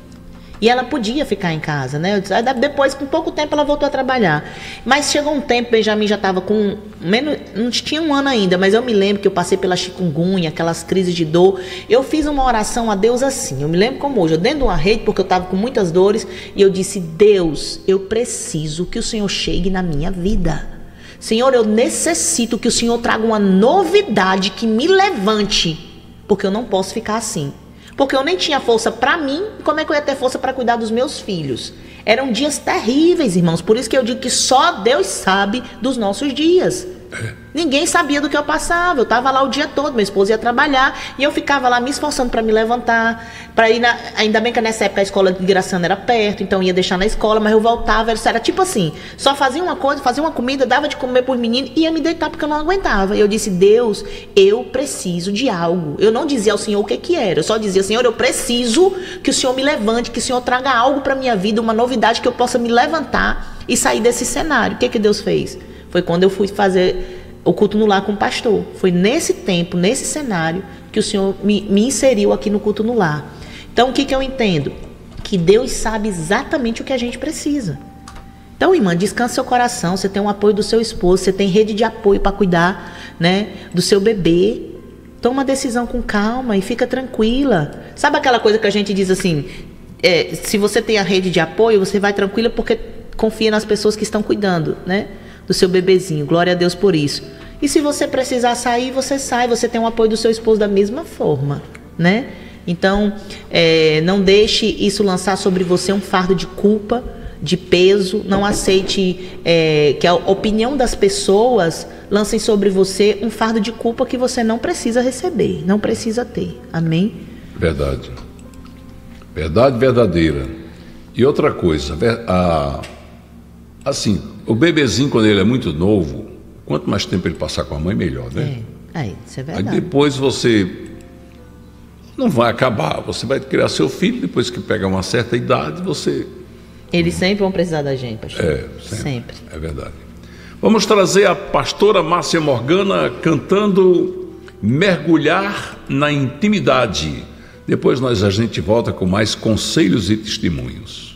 E ela podia ficar em casa, né? Depois, com pouco tempo, ela voltou a trabalhar. Mas chegou um tempo, Benjamin já estava com menos, não tinha um ano ainda, mas eu me lembro que eu passei pela chikungunya, aquelas crises de dor. Eu fiz uma oração a Deus assim, eu me lembro como hoje, eu dentro de uma rede, porque eu estava com muitas dores, e eu disse, Deus, eu preciso que o Senhor chegue na minha vida. Senhor, eu necessito que o Senhor traga uma novidade que me levante, porque eu não posso ficar assim. Porque eu nem tinha força para mim, como é que eu ia ter força para cuidar dos meus filhos? Eram dias terríveis, irmãos, por isso que eu digo que só Deus sabe dos nossos dias. Ninguém sabia do que eu passava, eu estava lá o dia todo, meu esposo ia trabalhar e eu ficava lá me esforçando para me levantar, para ir ainda bem que nessa época a escola de Graçana era perto, então ia deixar na escola, mas eu voltava, era tipo assim, só fazia uma coisa, fazia uma comida, dava de comer por menino e ia me deitar porque eu não aguentava. E eu disse, Deus, eu preciso de algo. Eu não dizia ao Senhor o que era, eu só dizia, Senhor, eu preciso que o Senhor me levante, que o Senhor traga algo para minha vida, uma novidade que eu possa me levantar e sair desse cenário. O que Deus fez? Foi quando eu fui fazer o culto no lar com o pastor. Foi nesse tempo, nesse cenário, que o Senhor me inseriu aqui no culto no lar. Então, o que eu entendo? Que Deus sabe exatamente o que a gente precisa. Então, irmã, descanse seu coração. Você tem o apoio do seu esposo, você tem rede de apoio para cuidar, né, do seu bebê. Toma uma decisão com calma e fica tranquila. Sabe aquela coisa que a gente diz assim, se você tem a rede de apoio, você vai tranquila porque confia nas pessoas que estão cuidando, né, do seu bebezinho. Glória a Deus por isso. E se você precisar sair, você sai. Você tem o apoio do seu esposo da mesma forma, né? Então, não deixe isso lançar sobre você um fardo de culpa, de peso. Não aceite que a opinião das pessoas lancem sobre você um fardo de culpa que você não precisa receber, não precisa ter. Amém? Verdade. Verdade verdadeira. E outra coisa, assim, o bebezinho, quando ele é muito novo, quanto mais tempo ele passar com a mãe, melhor, né? Isso é verdade. Aí depois você não vai acabar, você vai criar seu filho, depois que pega uma certa idade, você... Eles sempre vão precisar da gente, pastor. Sempre. É verdade. Vamos trazer a pastora Márcia Morgana cantando Mergulhar na Intimidade. Depois a gente volta com mais conselhos e testemunhos.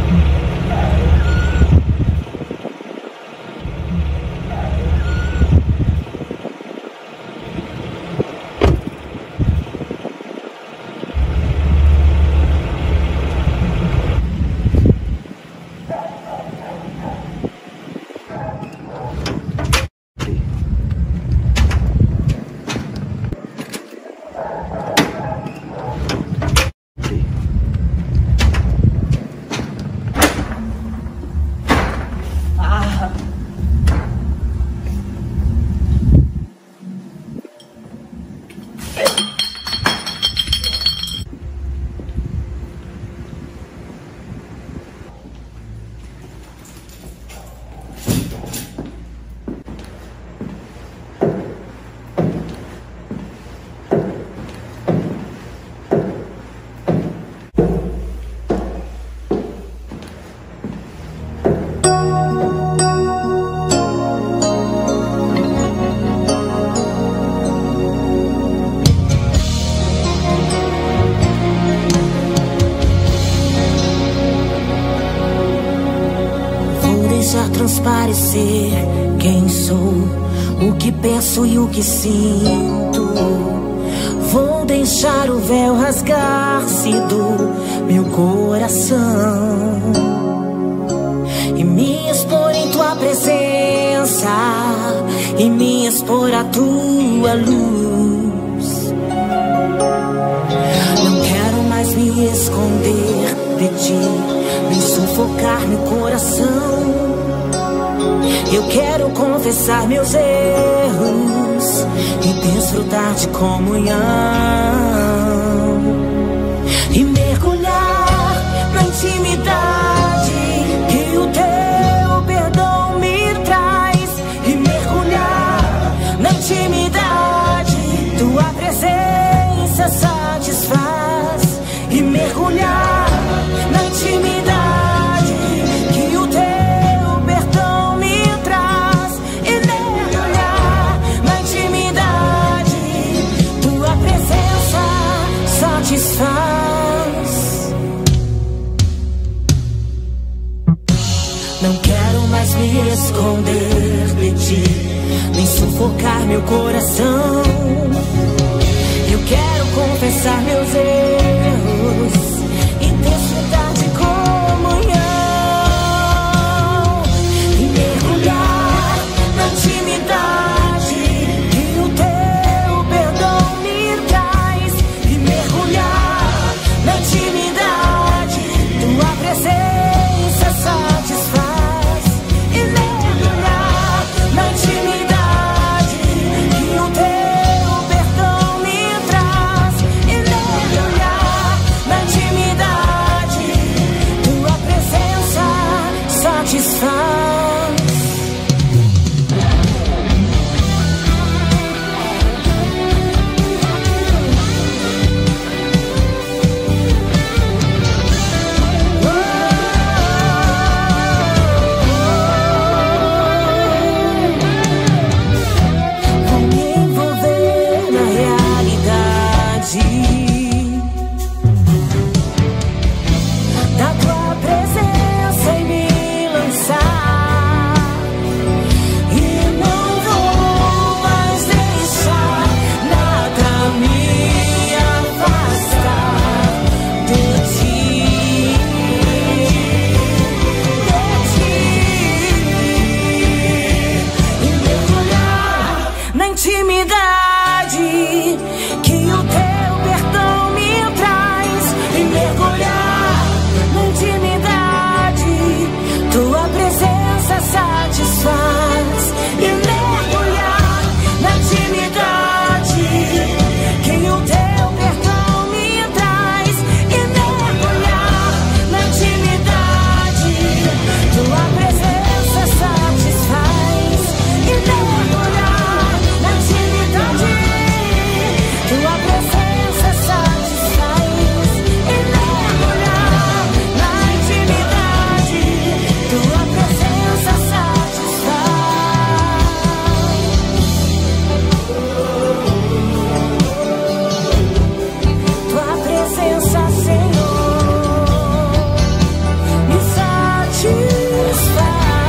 Transparecer quem sou, o que penso e o que sinto. Vou deixar o véu rasgar-se do meu coração e me expor em tua presença, e me expor à tua luz. Não quero mais me esconder de ti, nem sufocar meu coração. Eu quero confessar meus erros e desfrutar de comunhão e mergulhar na intimidade que o teu perdão me traz. E mergulhar na intimidade, tua presença satisfaz. E mergulhar na intimidade que o teu perdão me traz. E mergulhar na intimidade, tua presença satisfaz. Não quero mais me esconder de ti, nem sufocar meu coração. Eu quero confessar meus erros e desfrutar de comunhão e mergulhar na intimidade que o teu perdão me traz. E mergulhar na intimidade, tua presença satisfaz. E mergulhar na intimidade que o teu perdão me traz. E mergulhar na intimidade, tua presença satisfaz. Vou me envolver na realidade da tua presença e me lançar. E não vou mais deixar nada me afastar de ti, e mergulhar na intimidade que o teu perdão me traz. E mergulhar na intimidade, tua presença satisfaz. E mergulhar na intimidade que o teu perdão me traz. E mergulhar na intimidade, tua presença satisfaz. E mergulhar na intimidade, tua presença satisfaz. E mergulhar na intimidade, tua presença satisfaz. Tua presença, Senhor, me satisfaz.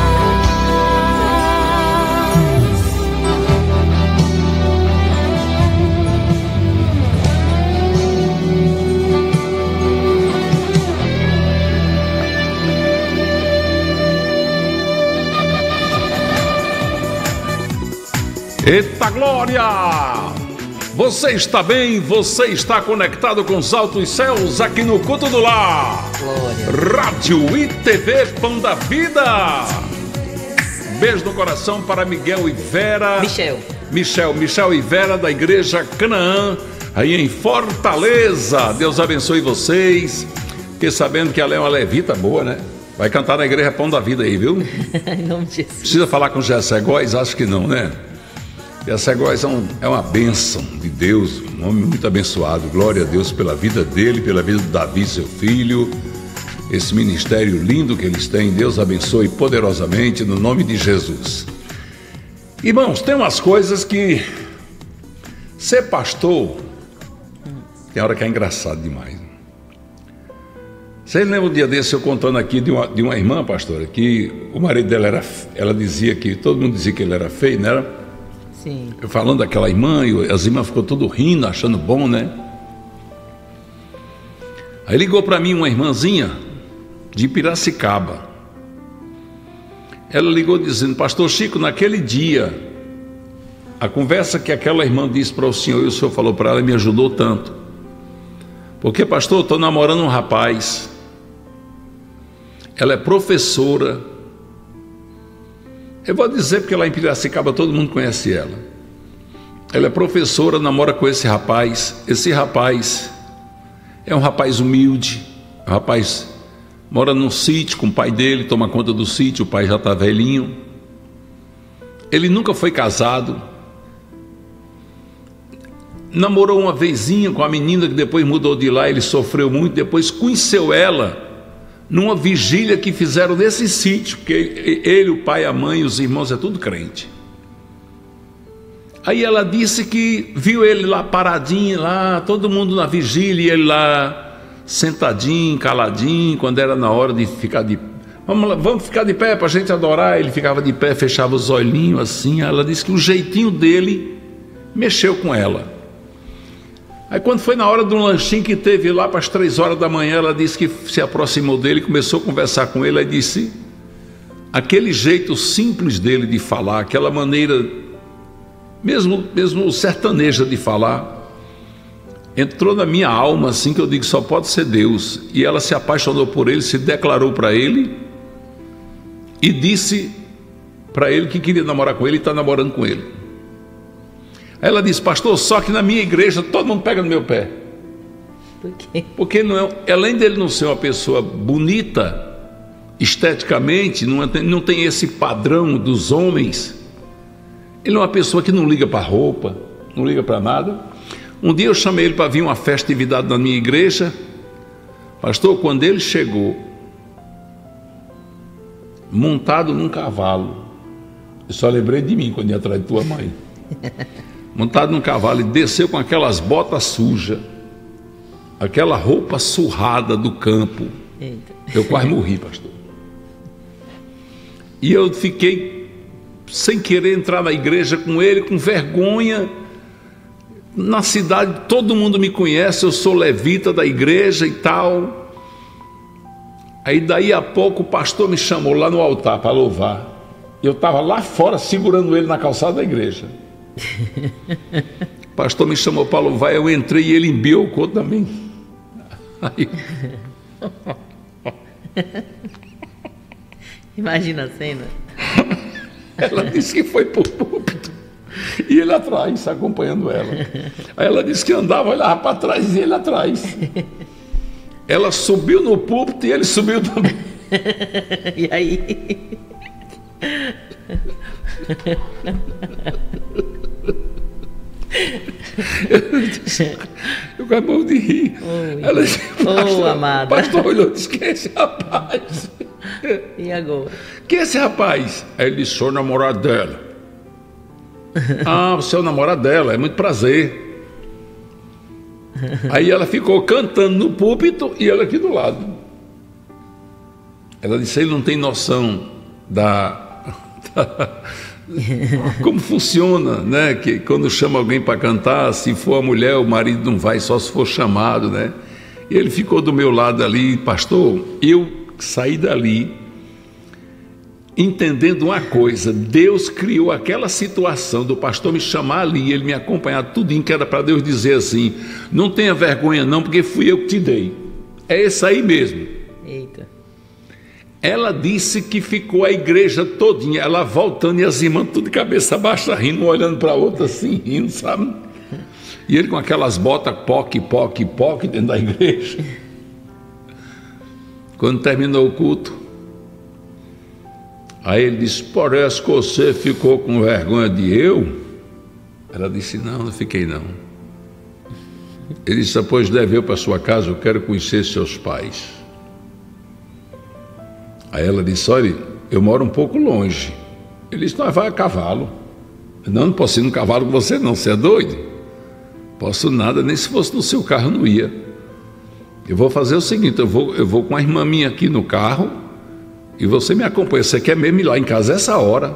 Eita glória! Você está bem? Você está conectado com os altos céus aqui no Culto do Lar. Glória. Rádio e TV Pão da Vida. Beijo no coração para Miguel e Vera. Michel e Vera da Igreja Canaã, aí em Fortaleza. Deus abençoe vocês. Fiquei sabendo que ela é uma levita boa, né? Vai cantar na Igreja Pão da Vida aí, viu? Em nome de Jesus. Precisa falar com Gessé Góes? Acho que não, né? Gessé Góes é uma bênção de Deus, um homem muito abençoado. Glória a Deus pela vida dele, pela vida de Davi, seu filho. Esse ministério lindo que eles têm. Deus abençoe poderosamente no nome de Jesus. Irmãos, tem umas coisas que ser pastor tem hora que é engraçado demais. Vocês lembram um dia desse eu contando aqui de uma irmã, pastora, que o marido dela ela dizia que todo mundo dizia que ele era feio, não era? Sim. Eu falando daquela irmã, e as irmãs ficou tudo rindo, achando bom, né? Aí ligou para mim uma irmãzinha de Piracicaba. Ela ligou dizendo: Pastor Chico, naquele dia, a conversa que aquela irmã disse para o senhor e o senhor falou para ela me ajudou tanto. Porque, pastor, eu estou namorando um rapaz. Ela é professora. Eu vou dizer porque lá em Piracicaba todo mundo conhece ela. Ela é professora, namora com esse rapaz. Esse rapaz é um rapaz humilde, um rapaz mora num sítio com o pai dele, toma conta do sítio, o pai já está velhinho. Ele nunca foi casado. Namorou uma vezinha com a menina que depois mudou de lá, ele sofreu muito, depois conheceu ela numa vigília que fizeram nesse sítio, porque ele, o pai, a mãe, os irmãos, é tudo crente. Aí ela disse que viu ele lá paradinho, lá, todo mundo na vigília, e ele lá sentadinho, caladinho, quando era na hora de ficar de pé. Vamos ficar de pé para a gente adorar. Ele ficava de pé, fechava os olhinhos assim. Ela disse que o jeitinho dele mexeu com ela. Aí quando foi na hora de um lanchinho que teve lá para as 3 horas da manhã, ela disse que se aproximou dele, começou a conversar com ele, aí disse, aquele jeito simples dele de falar, aquela maneira mesmo sertaneja de falar, entrou na minha alma assim, que eu digo, só pode ser Deus. E ela se apaixonou por ele, se declarou para ele e disse para ele que queria namorar com ele e está namorando com ele. Aí ela disse, pastor, só que na minha igreja todo mundo pega no meu pé. Por quê? Porque não é, além dele não ser uma pessoa bonita esteticamente, não tem esse padrão dos homens, ele é uma pessoa que não liga para roupa, não liga para nada. Um dia eu chamei ele para vir uma festividade na minha igreja. Pastor, quando ele chegou montado num cavalo, eu só lembrei de mim quando ia atrás de tua mãe. Montado num cavalo, e desceu com aquelas botas sujas, aquela roupa surrada do campo. Eita. Eu quase morri, pastor. E eu fiquei sem querer entrar na igreja com ele, com vergonha. Na cidade todo mundo me conhece, eu sou levita da igreja e tal. Aí daí a pouco o pastor me chamou lá no altar para louvar. Eu estava lá fora segurando ele na calçada da igreja. O pastor me chamou para louvar, eu entrei e ele embiocou também. Aí... Imagina a cena. Ela disse que foi para o púlpito e ele atrás, acompanhando ela. Aí ela disse que andava, olhava para trás e ele atrás. Ela subiu no púlpito e ele subiu também. E aí? Eu acabou de rir. Oi. Ela disse, pastor, amada. pastor olhou e disse, quem é esse rapaz? E agora? Quem é esse rapaz? Aí ele disse, sou namorado dela. Ah, você é o namorado dela, é muito prazer. Aí ela ficou cantando no púlpito e ela aqui do lado. Ela disse, ele não tem noção como funciona, né? Que quando chama alguém para cantar, se for a mulher, o marido não vai, só se for chamado, né? E ele ficou do meu lado ali, pastor, eu saí dali entendendo uma coisa, Deus criou aquela situação do pastor me chamar ali, ele me acompanhar tudinho, que era para Deus dizer assim, não tenha vergonha não, porque fui eu que te dei. É isso aí mesmo. Eita. Ela disse que ficou a igreja todinha, ela voltando e as irmãs tudo de cabeça baixa rindo, um olhando para a outra assim, rindo, sabe? E ele com aquelas botas poque dentro da igreja. Quando terminou o culto, aí ele disse, parece que você ficou com vergonha de eu? Ela disse, não fiquei não. Ele disse, pois leve eu para sua casa, eu quero conhecer seus pais. Aí ela disse, olha, eu moro um pouco longe. Ele disse, nós vai a cavalo. Não posso ir no cavalo com você não, você é doido? Posso nada, nem se fosse no seu carro não ia. Eu vou fazer o seguinte, eu vou com a irmã minha aqui no carro e você me acompanha. Você quer mesmo ir lá em casa essa hora?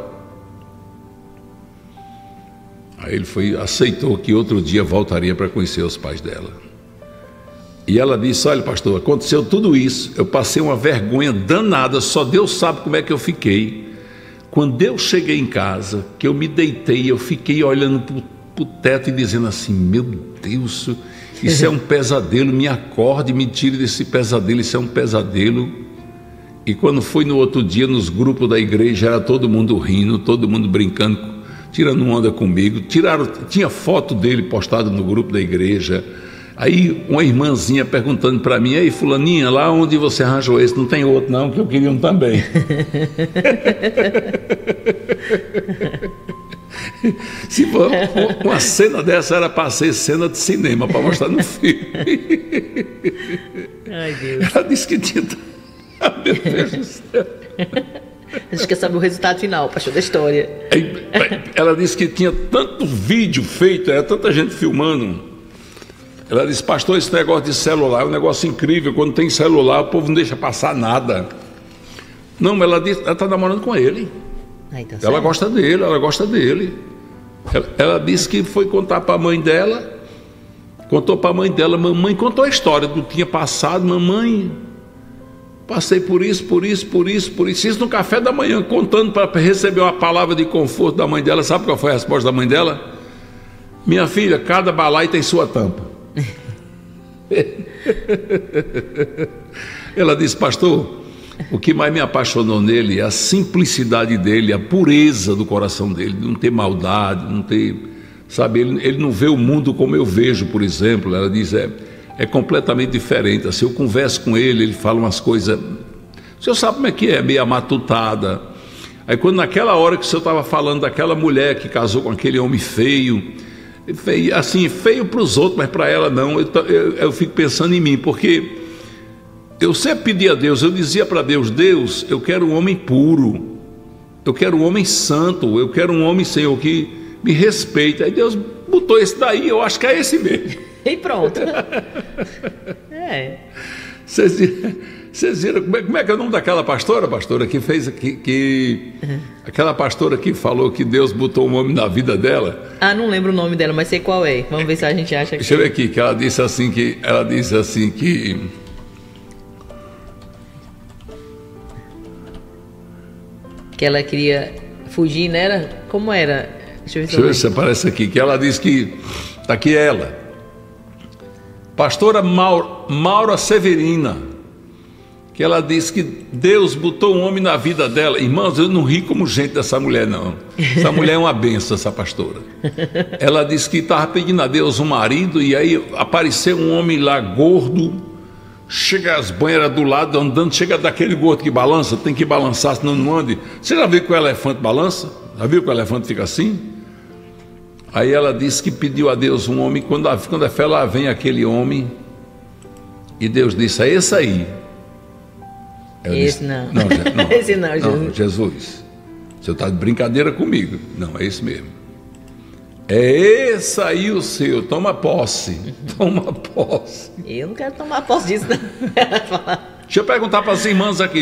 Aí ele aceitou que outro dia voltaria para conhecer os pais dela. E ela disse, olha pastor, aconteceu tudo isso, eu passei uma vergonha danada, só Deus sabe como é que eu fiquei. Quando eu cheguei em casa, que eu me deitei, eu fiquei olhando para o teto e dizendo assim, meu Deus, isso é um pesadelo, me acorde, me tire desse pesadelo, isso é um pesadelo. E quando foi no outro dia, nos grupos da igreja, era todo mundo rindo, todo mundo brincando, tirando onda comigo. Tinha foto dele postada no grupo da igreja. Aí uma irmãzinha perguntando para mim: ei, fulaninha, lá onde você arranjou esse? Não tem outro não, que eu queria um também. Se for uma cena dessa, era para ser cena de cinema, para mostrar no filme. Ai, Deus. Ela disse que tinha... Meu Deus do céu. A gente quer saber o resultado final, pastor, da história. Ela disse que tinha tanto vídeo feito, era tanta gente filmando. Ela disse: pastor, esse negócio de celular é um negócio incrível. Quando tem celular, o povo não deixa passar nada. Não, ela disse, ela está namorando com ele. Aí, tá ela gosta dele, ela gosta dele. Ela disse que foi contar para a mãe dela. Contou para a mãe dela. Mamãe contou a história do que tinha passado. Mamãe, passei por isso. Isso no café da manhã, contando para receber uma palavra de conforto da mãe dela. Sabe qual foi a resposta da mãe dela? Minha filha, cada balai tem sua tampa. Ela disse: pastor, o que mais me apaixonou nele é a simplicidade dele, a pureza do coração dele, de não ter maldade, não ter, sabe, ele não vê o mundo como eu vejo, por exemplo. Ela diz: é completamente diferente. Assim, eu converso com ele, ele fala umas coisas, o senhor sabe como é que é, meio amatutada. Aí quando naquela hora que o senhor estava falando daquela mulher que casou com aquele homem feio, assim, feio para os outros, mas para ela não, eu fico pensando em mim, porque eu sempre pedi a Deus, eu dizia para Deus: Deus, eu quero um homem puro, eu quero um homem santo, eu quero um homem, Senhor, que me respeite. Aí Deus botou esse daí, eu acho que é esse mesmo. E pronto. Vocês viram como é que é o nome daquela pastora que fez aquela pastora que falou que Deus botou um homem na vida dela? Ah, não lembro o nome dela, mas sei qual é. Vamos ver se a gente acha que... Deixa eu ver aqui, que ela disse assim que ela queria fugir, né? Era? Como era? Deixa eu ver se aparece aqui, que ela disse que... Está aqui ela. Pastora Maura Severina, que ela disse que Deus botou um homem na vida dela. Irmãos, eu não ri como gente dessa mulher, não. Essa mulher é uma benção, essa pastora. Ela disse que estava pedindo a Deus um marido, e aí apareceu um homem lá gordo, chega as banheiras do lado, andando, chega daquele gordo que balança, tem que balançar, senão não ande. Você já viu que o elefante balança? Já viu que o elefante fica assim? Aí ela disse que pediu a Deus um homem, quando a fé lá vem aquele homem, e Deus disse: é esse aí. Esse não. Não, esse não, Jesus. Não, Jesus, você está de brincadeira comigo. Não, é esse mesmo. É esse aí o seu, toma posse. Toma posse. Eu não quero tomar posse disso, não. Deixa eu perguntar para as irmãs aqui,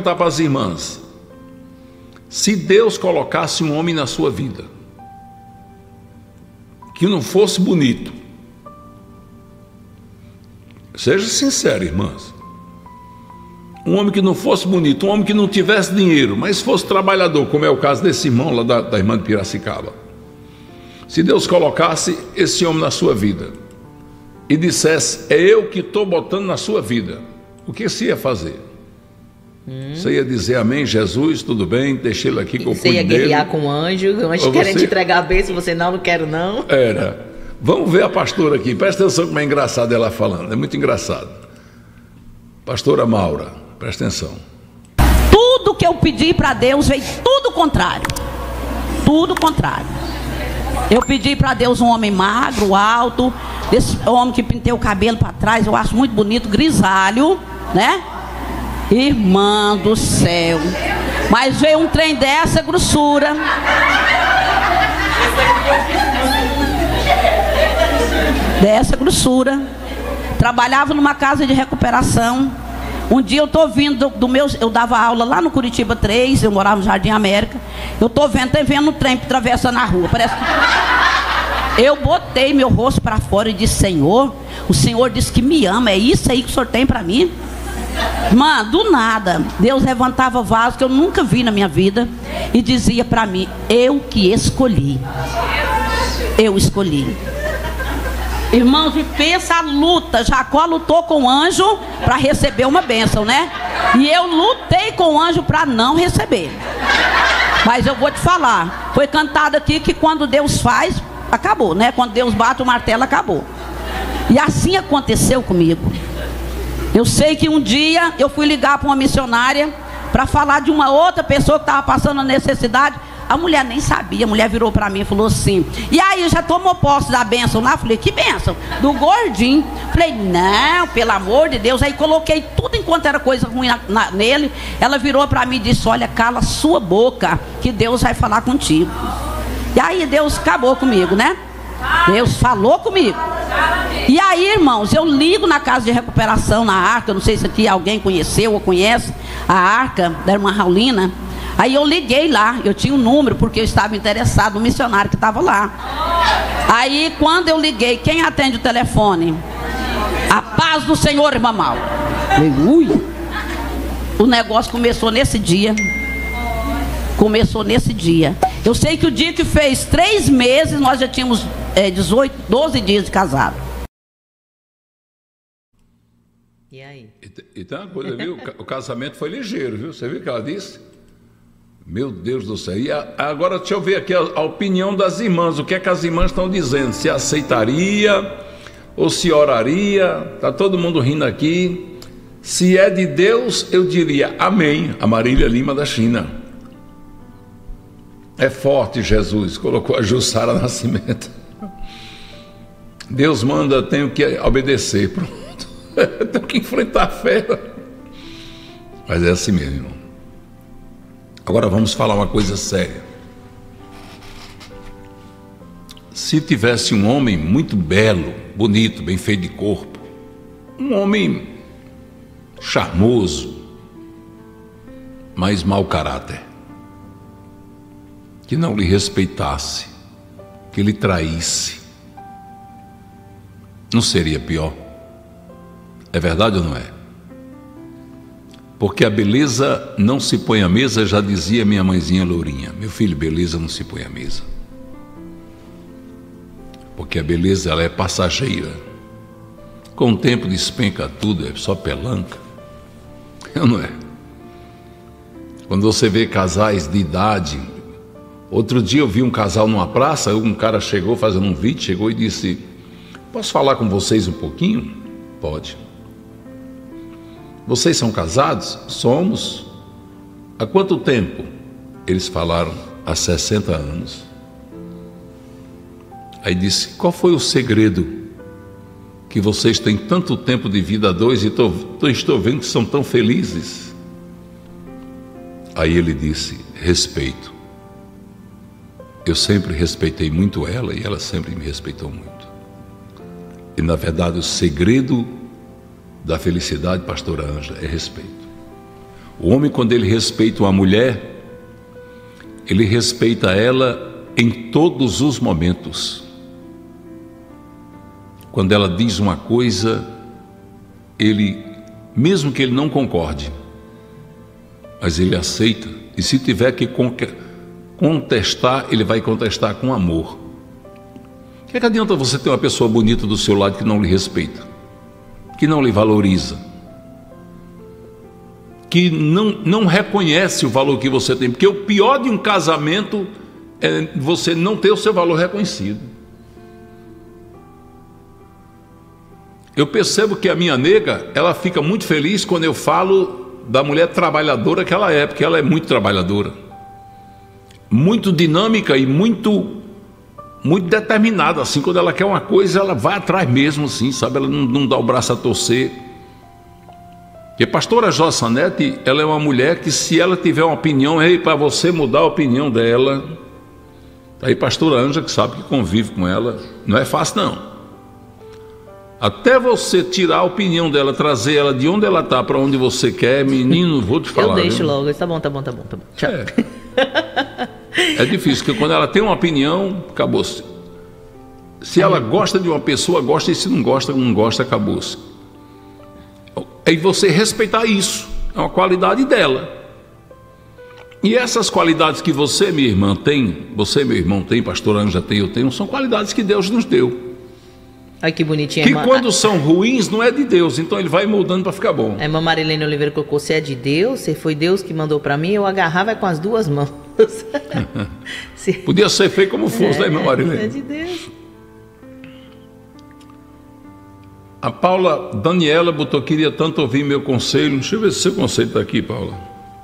se Deus colocasse um homem na sua vida que não fosse bonito, seja sincero, irmãs, um homem que não fosse bonito, um homem que não tivesse dinheiro, mas fosse trabalhador, como é o caso desse irmão lá da irmã de Piracicaba, se Deus colocasse esse homem na sua vida e dissesse: é eu que estou botando na sua vida, o que você ia fazer? Você ia dizer: amém, Jesus, tudo bem, deixei ele aqui com o cuidado dele. Você ia guerrear com o anjo querendo te entregar a bênção, você não quero não. Era. Vamos ver a pastora aqui, presta atenção como é engraçado ela falando, é muito engraçado. Pastora Maura, presta atenção. Tudo que eu pedi para Deus veio tudo contrário. Tudo contrário. Eu pedi para Deus um homem magro, alto, esse homem que pintei o cabelo para trás, eu acho muito bonito, grisalho, né? Irmã do céu, mas veio um trem dessa grossura. Dessa grossura. Trabalhava numa casa de recuperação. Um dia eu tô vindo eu dava aula lá no Curitiba 3, eu morava no Jardim América. Eu tô vendo um trem atravessando a rua. Parece que... Eu botei meu rosto para fora e disse: Senhor, o Senhor disse que me ama, é isso aí que o Senhor tem para mim? Mano, do nada, Deus levantava vaso que eu nunca vi na minha vida e dizia para mim: eu que escolhi. Eu escolhi. Irmãos, e pensa a luta. Jacó lutou com o anjo para receber uma bênção, né? E eu lutei com o anjo para não receber. Mas eu vou te falar, foi cantado aqui que quando Deus faz, acabou, né? Quando Deus bate o martelo, acabou. E assim aconteceu comigo. Eu sei que um dia eu fui ligar para uma missionária para falar de uma outra pessoa que estava passando a necessidade. A mulher nem sabia, a mulher virou para mim e falou assim: e aí, já tomou posse da bênção lá? Falei: que bênção? Do gordinho. Falei: não, pelo amor de Deus. Aí coloquei tudo enquanto era coisa ruim nele. Ela virou para mim e disse: olha, cala sua boca, que Deus vai falar contigo. E aí Deus acabou comigo, né? Deus falou comigo. E aí, irmãos, eu ligo na casa de recuperação, na Arca. Não sei se aqui alguém conheceu ou conhece a Arca da irmã Raulina. Aí eu liguei lá, eu tinha um número, porque eu estava interessado no missionário que estava lá. Aí quando eu liguei, quem atende o telefone? A paz do Senhor, irmã Mal. Ui. O negócio começou nesse dia. Começou nesse dia. Eu sei que o dia que fez 3 meses, nós já tínhamos 12 dias de casado. E aí? E tem uma coisa, viu? O casamento foi ligeiro, viu? Você viu o que ela disse? Meu Deus do céu. E agora deixa eu ver aqui a opinião das irmãs. O que é que as irmãs estão dizendo? Se aceitaria ou se oraria? Está todo mundo rindo aqui. Se é de Deus, eu diria amém. A Marília Lima da China. É forte, Jesus. Colocou a Jussara Nascimento. Deus manda, tenho que obedecer. Pronto. Tenho que enfrentar a fé. Mas é assim mesmo, irmão. Agora vamos falar uma coisa séria. Se tivesse um homem muito belo, bonito, bem feito de corpo, um homem charmoso, mas mau caráter, que não lhe respeitasse, que lhe traísse, não seria pior? É verdade ou não é? Porque a beleza não se põe à mesa, já dizia minha mãezinha Lourinha. Meu filho, beleza não se põe à mesa. Porque a beleza, ela é passageira. Com o tempo despenca tudo, é só pelanca. Não é? Quando você vê casais de idade... Outro dia eu vi um casal numa praça, um cara chegou fazendo um vídeo, chegou e disse: posso falar com vocês um pouquinho? Pode. Vocês são casados? Somos. Há quanto tempo? Eles falaram: há 60 anos. Aí disse: qual foi o segredo que vocês têm tanto tempo de vida a dois e estou vendo que são tão felizes? Aí ele disse: respeito. Eu sempre respeitei muito ela e ela sempre me respeitou muito. E na verdade o segredo da felicidade, pastora Ângela, é respeito. O homem, quando ele respeita uma mulher, ele respeita ela em todos os momentos. Quando ela diz uma coisa, ele, mesmo que ele não concorde, mas ele aceita, e se tiver que contestar, ele vai contestar com amor. O que adianta você ter uma pessoa bonita do seu lado que não lhe respeita, que não lhe valoriza, que não reconhece o valor que você tem? Porque o pior de um casamento é você não ter o seu valor reconhecido. Eu percebo que a minha nega, ela fica muito feliz quando eu falo da mulher trabalhadora que ela é, porque ela é muito trabalhadora, muito dinâmica e muito determinada, assim. Quando ela quer uma coisa, ela vai atrás mesmo, assim, sabe? Ela não dá o braço a torcer. E a pastora Jossanete, ela é uma mulher que, se ela tiver uma opinião, é para você mudar a opinião dela. Aí pastora Ângela, que sabe que convive com ela, não é fácil não. Até você tirar a opinião dela, trazer ela de onde ela está para onde você quer, menino, vou te falar. Eu deixo viu? logo, tá bom. Tchau. É difícil, porque quando ela tem uma opinião, acabou-se. Se ela gosta de uma pessoa, gosta, e se não gosta, acabou-se. É você respeitar isso, é uma qualidade dela. E essas qualidades que você, minha irmã, tem, você, meu irmão, tem, pastor Ângela tem, eu tenho, são qualidades que Deus nos deu. Olha que bonitinha. Que quando são ruins não é de Deus, então ele vai mudando para ficar bom. A irmã Marilene Oliveira colocou: se é de Deus, se foi Deus que mandou para mim, eu agarrava com as duas mãos. Podia ser feito como fosse, né, irmã Marilene? É de Deus. A Paula Daniela botou: queria tanto ouvir meu conselho. Deixa eu ver se seu conselho está aqui, Paula.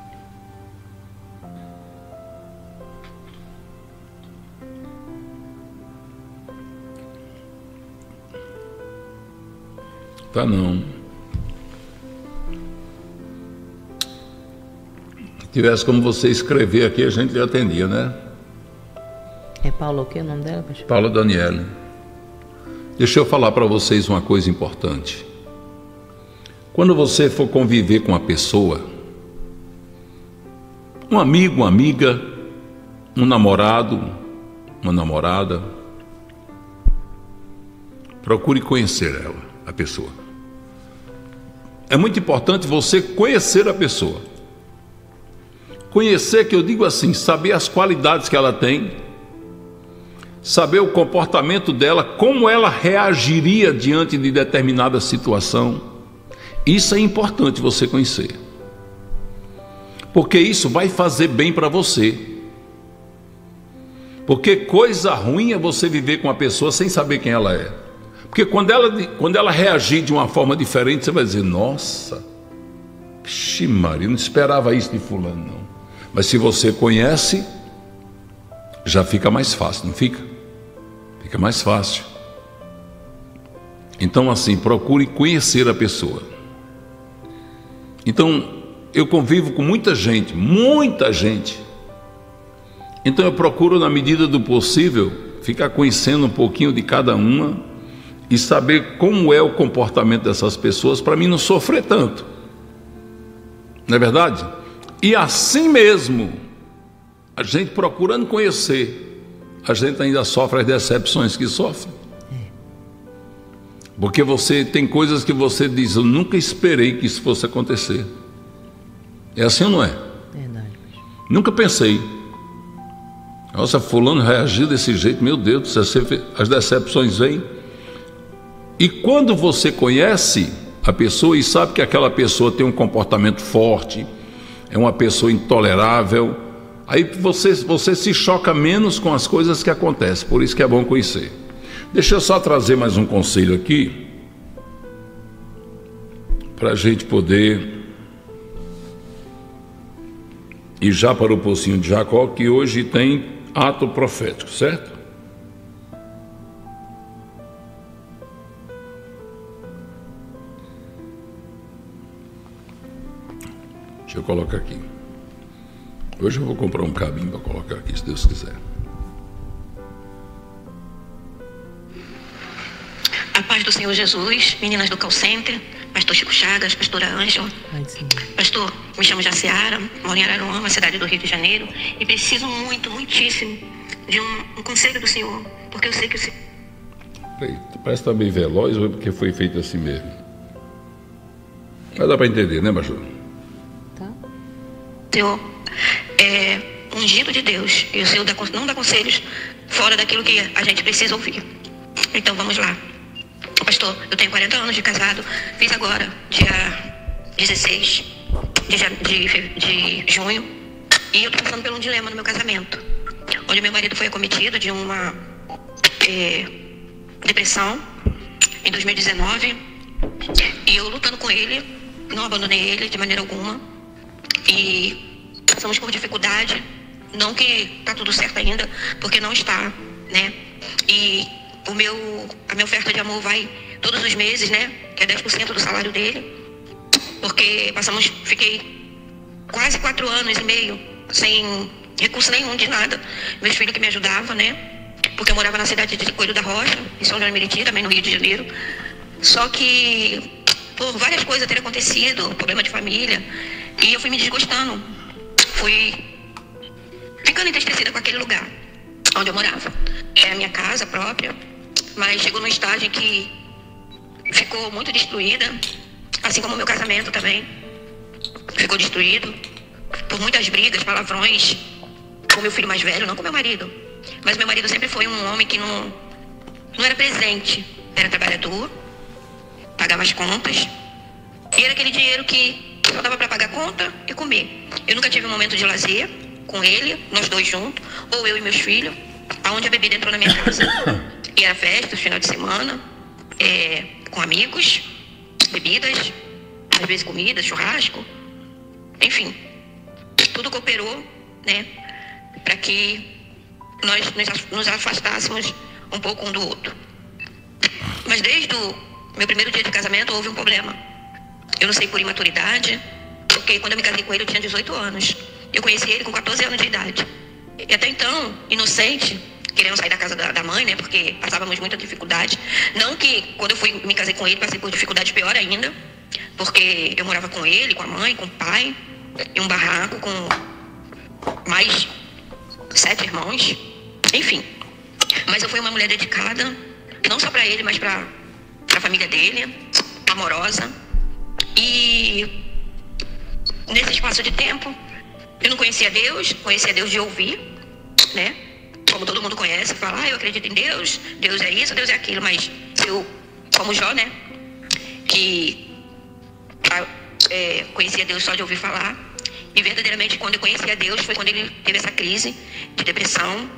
Tá não. Se tivesse como você escrever aqui, a gente lhe atendia, né? É Paula o que o nome dela, pastor? Paula Daniela. Deixa eu falar para vocês uma coisa importante. Quando você for conviver com uma pessoa, um amigo, uma amiga, um namorado, uma namorada, procure conhecer ela, a pessoa. É muito importante você conhecer a pessoa. Conhecer, que eu digo assim, saber as qualidades que ela tem, saber o comportamento dela, como ela reagiria diante de determinada situação. Isso é importante você conhecer, porque isso vai fazer bem para você. Porque coisa ruim é você viver com a pessoa sem saber quem ela é. Porque quando ela reagir de uma forma diferente, você vai dizer: nossa, vixe Maria, não esperava isso de fulano não. Mas se você conhece, já fica mais fácil, não fica? Fica mais fácil. Então assim, procure conhecer a pessoa. Então, eu convivo com muita gente. Então eu procuro, na medida do possível, ficar conhecendo um pouquinho de cada uma e saber como é o comportamento dessas pessoas, para mim não sofrer tanto. Não é verdade? E assim mesmo, a gente procurando conhecer, a gente ainda sofre as decepções que sofre. Porque você tem coisas que você diz: eu nunca esperei que isso fosse acontecer. É assim ou não é? Verdade. Nunca pensei. Nossa, fulano reagiu desse jeito, meu Deus do céu, as decepções vêm. E quando você conhece a pessoa e sabe que aquela pessoa tem um comportamento forte, é uma pessoa intolerável, aí você se choca menos com as coisas que acontecem. Por isso que é bom conhecer. Deixa eu só trazer mais um conselho aqui, para a gente poder ir já para o Pocinho de Jacó, que hoje tem ato profético, certo? Deixa eu colocar aqui. Hoje eu vou comprar um cabinho para colocar aqui, se Deus quiser. A paz do Senhor Jesus, meninas do Call Center, pastor Chico Chagas, pastora Ângela. Pastor, me chamo Jaciara, moro em Araruama, cidade do Rio de Janeiro, e preciso muitíssimo de um conselho do Senhor, porque eu sei que o Senhor... Parece que está bem veloz, ou é porque foi feito assim mesmo? Mas dá para entender, né, pastor? Senhor é ungido de Deus, e o Senhor não dá conselhos fora daquilo que a gente precisa ouvir. Então vamos lá. Pastor, eu tenho 40 anos de casado, fiz agora, dia 16 de junho, e eu estou passando por um dilema no meu casamento, onde meu marido foi acometido de uma depressão em 2019, e eu lutando com ele, não abandonei ele de maneira alguma, e passamos por dificuldade, não que tá tudo certo ainda, porque não está, né? E a minha oferta de amor vai todos os meses, né? Que é 10% do salário dele, porque fiquei quase 4 anos e meio sem recurso nenhum de nada. Meus filhos que me ajudavam, né? Porque eu morava na cidade de Coelho da Rocha, em São João de Meriti, também no Rio de Janeiro. Só que por várias coisas terem acontecido, problema de família, e eu fui me desgostando, fui ficando entristecida com aquele lugar onde eu morava. É a minha casa própria, mas chegou num estágio em que ficou muito destruída, assim como o meu casamento também ficou destruído por muitas brigas, palavrões com meu filho mais velho, não com meu marido. Mas meu marido sempre foi um homem que não era presente era trabalhador, pagava as contas, e era aquele dinheiro que só dava para pagar conta e comer. Eu nunca tive um momento de lazer com ele, nós dois juntos, ou eu e meus filhos, aonde a bebida entrou na minha casa. E era festa, final de semana, com amigos, bebidas, às vezes comida, churrasco, enfim, tudo cooperou, né, para que nós nos afastássemos um pouco um do outro. Mas desde o meu primeiro dia de casamento houve um problema. Eu não sei por imaturidade, porque quando eu me casei com ele eu tinha 18 anos. Eu conheci ele com 14 anos de idade. E até então, inocente, querendo sair da casa da mãe, né, porque passávamos muita dificuldade. Não que quando eu me casei com ele, passei por dificuldade pior ainda, porque eu morava com ele, com a mãe, com o pai, em um barraco com mais 7 irmãos, enfim. Mas eu fui uma mulher dedicada, não só para ele, mas para a família dele, amorosa. E nesse espaço de tempo, eu não conhecia Deus de ouvir, né? Como todo mundo conhece, fala, eu acredito em Deus, Deus é isso, Deus é aquilo. Mas eu, como Jó, né, que conhecia Deus só de ouvir falar, e verdadeiramente quando eu conheci a Deus foi quando ele teve essa crise de depressão,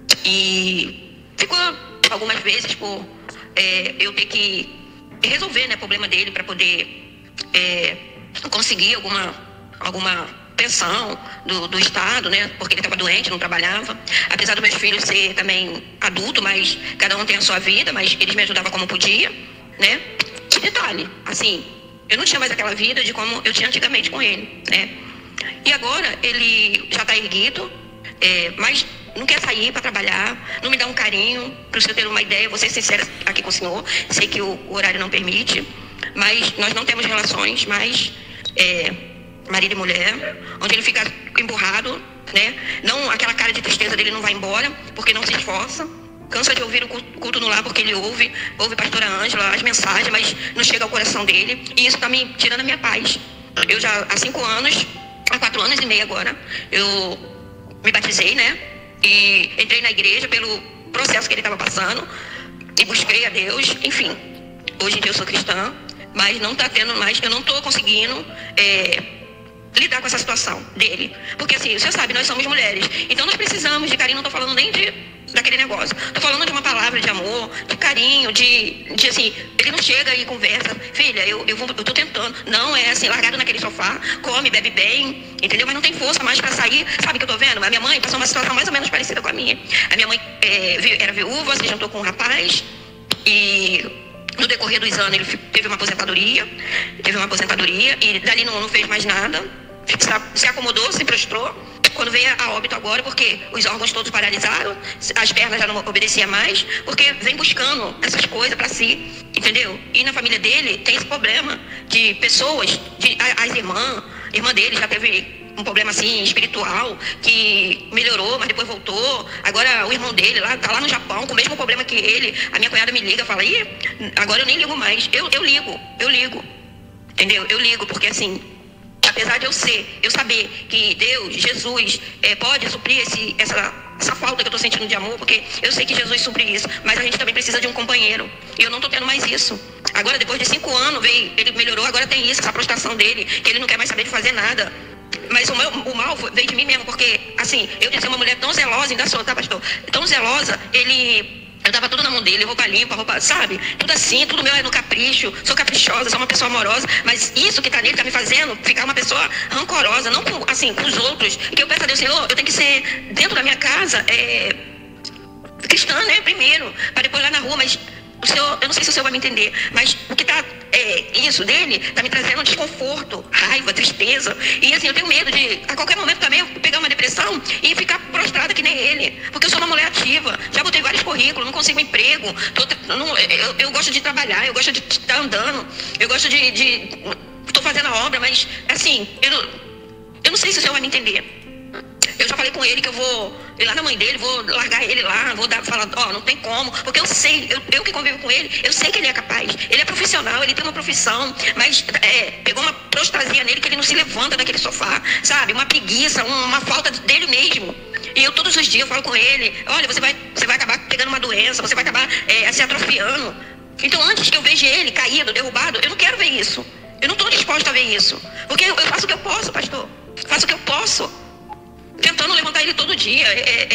e ficou algumas vezes por eu ter que resolver, né, o problema dele para poder conseguir alguma pensão do Estado, né, porque ele estava doente, não trabalhava. Apesar dos meus filhos ser também adulto, mas cada um tem a sua vida, mas eles me ajudavam como podia, né. E detalhe, assim, eu não tinha mais aquela vida de como eu tinha antigamente com ele, né. E agora ele já está erguido, mas não quer sair para trabalhar, não me dá um carinho. Para o senhor ter uma ideia, vou ser sincera aqui com o senhor, sei que o horário não permite, mas nós não temos relações mais marido e mulher, onde ele fica emburrado, né? Não, aquela cara de tristeza dele não vai embora, porque não se esforça. Cansa de ouvir o culto no lar, porque ele ouve pastora Ângela, as mensagens, mas não chega ao coração dele. E isso está me tirando a minha paz. Eu já há 4 anos e meio agora, eu me batizei, né? E entrei na igreja pelo processo que ele estava passando, e busquei a Deus, enfim. Hoje em dia eu sou cristã, mas não está tendo mais, eu não estou conseguindo lidar com essa situação dele. Porque assim, você sabe, nós somos mulheres, então nós precisamos de carinho. Não estou falando nem daquele negócio, estou falando de uma palavra de amor, de carinho, de assim, ele não chega e conversa, filha, eu tô tentando, não é assim, largado naquele sofá, come, bebe bem, entendeu? Mas não tem força mais para sair. Sabe o que eu tô vendo? A minha mãe passou uma situação mais ou menos parecida com a minha. A minha mãe era viúva, se juntou com um rapaz, e no decorrer dos anos ele teve uma aposentadoria, e dali não fez mais nada, se acomodou, se prostrou. Quando veio a óbito agora, porque os órgãos todos paralisaram, as pernas já não obedeciam mais, porque vem buscando essas coisas para si, entendeu? E na família dele tem esse problema de pessoas, as irmã dele já teve um problema assim espiritual, que melhorou, mas depois voltou. Agora o irmão dele tá lá no Japão com o mesmo problema que ele. A minha cunhada me liga, fala, agora eu nem ligo mais. Eu ligo, entendeu? Eu ligo, porque assim, apesar de eu saber que Deus, Jesus, pode suprir essa falta que eu estou sentindo de amor, porque eu sei que Jesus supre isso, mas a gente também precisa de um companheiro, e eu não estou tendo mais isso. Agora, depois de 5 anos, ele melhorou, agora tem isso, essa prostração dele, que ele não quer mais saber de fazer nada. Mas o mal veio de mim mesmo, porque, assim, eu de ser uma mulher tão zelosa, ainda sou, tá, pastor? Tão zelosa, eu dava tudo na mão dele, roupa limpa, sabe? Tudo assim, tudo meu é no capricho. Sou caprichosa, sou uma pessoa amorosa. Mas isso que tá nele tá me fazendo ficar uma pessoa rancorosa, não com os outros. E que eu peço a Deus, Senhor, eu tenho que ser dentro da minha casa, cristã, né? Primeiro, para depois lá na rua. Mas o Senhor, eu não sei se o Senhor vai me entender, mas o que tá, isso dele, tá me trazendo um desconforto, raiva, tristeza. E assim, eu tenho medo de, a qualquer momento também, eu pegar uma depressão e ficar prostrada que nem ele. Porque eu sou uma mulher ativa, já botei vários currículos, não consigo emprego, eu gosto de trabalhar, eu gosto de estar andando, eu gosto tô fazendo a obra, mas assim, eu não sei se o Senhor vai me entender. Eu já falei com ele que eu vou ir lá na mãe dele, vou largar ele lá, vou falar, não tem como, porque eu sei, eu que convivo com ele, eu sei que ele é capaz, ele é profissional, ele tem uma profissão, mas pegou uma prostrasia nele que ele não se levanta daquele sofá, sabe, uma preguiça, uma falta dele mesmo. E eu todos os dias eu falo com ele, olha, você vai acabar pegando uma doença, você vai acabar se atrofiando. Então, antes que eu veja ele caído, derrubado, eu não quero ver isso. Eu não estou disposta a ver isso. Porque eu faço o que eu posso, pastor. Faço o que eu posso. Tentando levantar ele todo dia.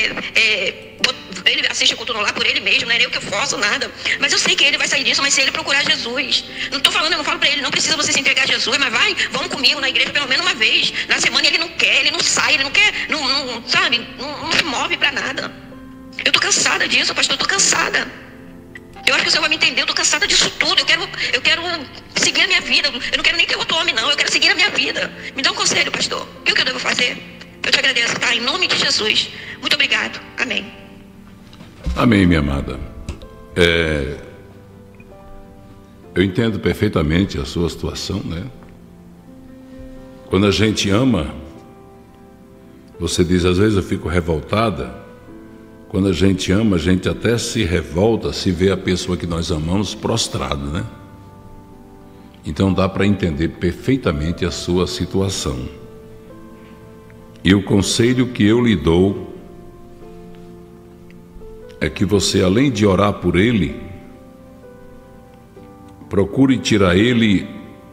Ele assiste a cultura lá por ele mesmo, não é eu que eu faço nada. Mas eu sei que ele vai sair disso, mas se ele procurar Jesus. Não estou falando, eu não falo para ele, não precisa você se entregar a Jesus, mas vai, vamos comigo na igreja pelo menos uma vez. Na semana ele não quer, ele não sai, ele não quer, sabe, não se move para nada. Eu estou cansada disso, pastor, eu estou cansada. Eu acho que o Senhor vai me entender, eu estou cansada disso tudo. Eu quero seguir a minha vida. Eu não quero nem ter outro homem, não. Eu quero seguir a minha vida. Me dá um conselho, pastor. O que eu devo fazer? Eu te agradeço, tá? Em nome de Jesus. Muito obrigado. Amém. Amém, minha amada. Eu entendo perfeitamente a sua situação, né? Quando a gente ama, você diz, às vezes eu fico revoltada. Quando a gente ama, a gente até se revolta se vê a pessoa que nós amamos prostrada, né? Então dá para entender perfeitamente a sua situação. E o conselho que eu lhe dou é que você, além de orar por ele, procure tirar ele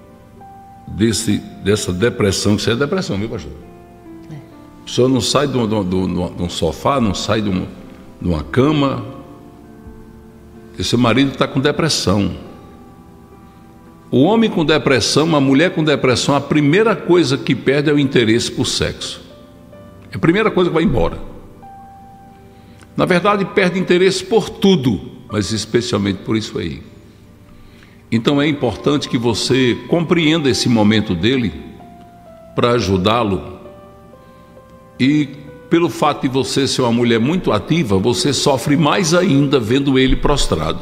dessa depressão, que isso é depressão, viu, pastor? A pessoa não sai de um sofá, não sai de uma cama, e seu marido está com depressão. O homem com depressão, a mulher com depressão, a primeira coisa que perde é o interesse por sexo. É a primeira coisa que vai embora. Na verdade, perde interesse por tudo, mas especialmente por isso aí. Então é importante que você compreenda esse momento dele para ajudá-lo. E pelo fato de você ser uma mulher muito ativa, você sofre mais ainda vendo ele prostrado.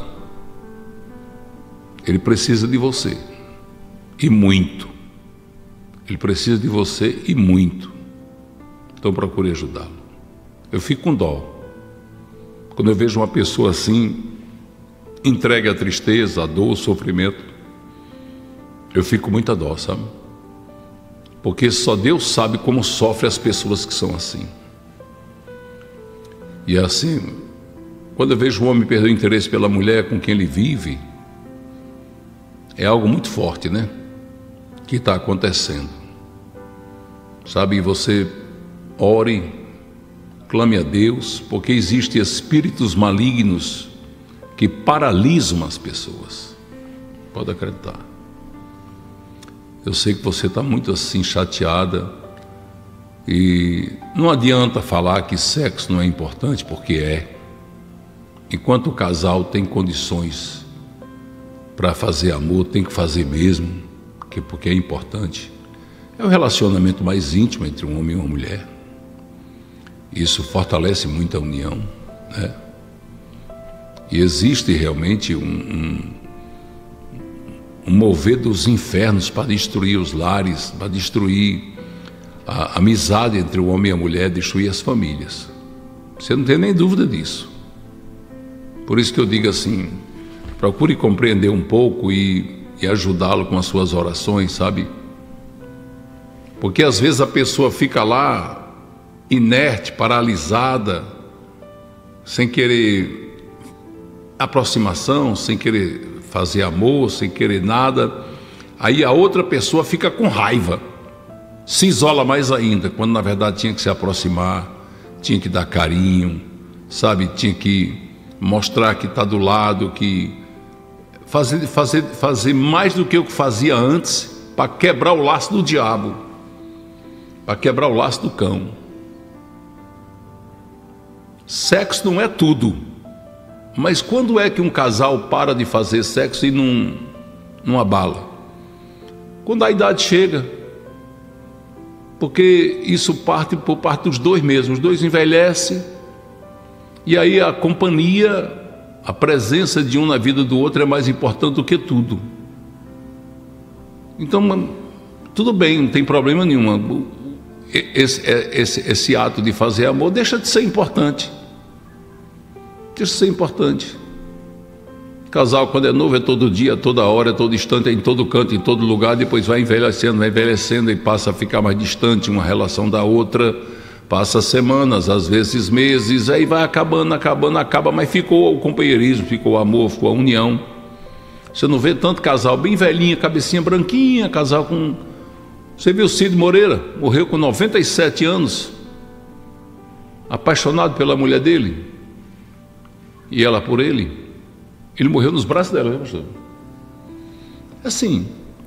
Ele precisa de você, e muito. Ele precisa de você e muito. Então procure ajudá-lo. Eu fico com dó quando eu vejo uma pessoa assim, entregue à tristeza, à dor, ao sofrimento. Eu fico com muita dó, sabe? Porque só Deus sabe como sofrem as pessoas que são assim. E assim, quando eu vejo um homem perder o interesse pela mulher com quem ele vive, é algo muito forte, né? Que está acontecendo. Sabe, você ore, clame a Deus, porque existem espíritos malignos que paralisam as pessoas. Pode acreditar. Eu sei que você está muito assim chateada e não adianta falar que sexo não é importante, porque é. Enquanto o casal tem condições para fazer amor, tem que fazer mesmo, porque é importante. É o relacionamento mais íntimo entre um homem e uma mulher. Isso fortalece muito a união, né? E existe realmente um mover dos infernos para destruir os lares, para destruir a amizade entre o homem e a mulher, destruir as famílias. Você não tem nem dúvida disso. Por isso que eu digo assim, procure compreender um pouco e ajudá-lo com as suas orações, sabe? Porque às vezes a pessoa fica lá inerte, paralisada, sem querer aproximação, sem querer fazer amor, sem querer nada. Aí a outra pessoa fica com raiva, se isola mais ainda, quando na verdade tinha que se aproximar, tinha que dar carinho, sabe? Tinha que mostrar que está do lado, que fazer mais do que o que fazia antes, para quebrar o laço do diabo, para quebrar o laço do cão. Sexo não é tudo, mas quando é que um casal para de fazer sexo e não abala? Quando a idade chega, porque isso parte por parte dos dois mesmos, os dois envelhecem, e aí a companhia, a presença de um na vida do outro é mais importante do que tudo. Então, tudo bem, não tem problema nenhum. Esse ato de fazer amor deixa de ser importante. Deixa de ser importante. Casal, quando é novo, é todo dia, toda hora, é todo instante, é em todo canto, em todo lugar. Depois vai envelhecendo e passa a ficar mais distante uma relação da outra. Passa semanas, às vezes meses, aí vai acaba, mas ficou o companheirismo, ficou o amor, ficou a união. Você não vê tanto casal bem velhinha, cabecinha branquinha, casal com... Você viu o Cid Moreira, morreu com 97 anos, apaixonado pela mulher dele, e ela por ele. Ele morreu nos braços dela, né, pastor? Assim.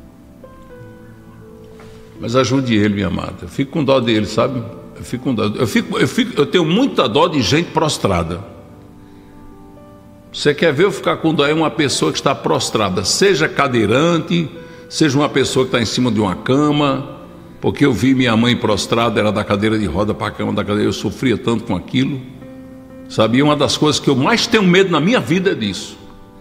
Mas ajude ele, minha amada. Eu fico com dó dele, sabe? Eu fico com dó. Eu tenho muita dó de gente prostrada. Você quer ver eu ficar com dó? É uma pessoa que está prostrada, seja cadeirante, seja uma pessoa que está em cima de uma cama, porque eu vi minha mãe prostrada, era da cadeira de roda para a cama da cadeira, eu sofria tanto com aquilo, sabe? E uma das coisas que eu mais tenho medo na minha vida é disso,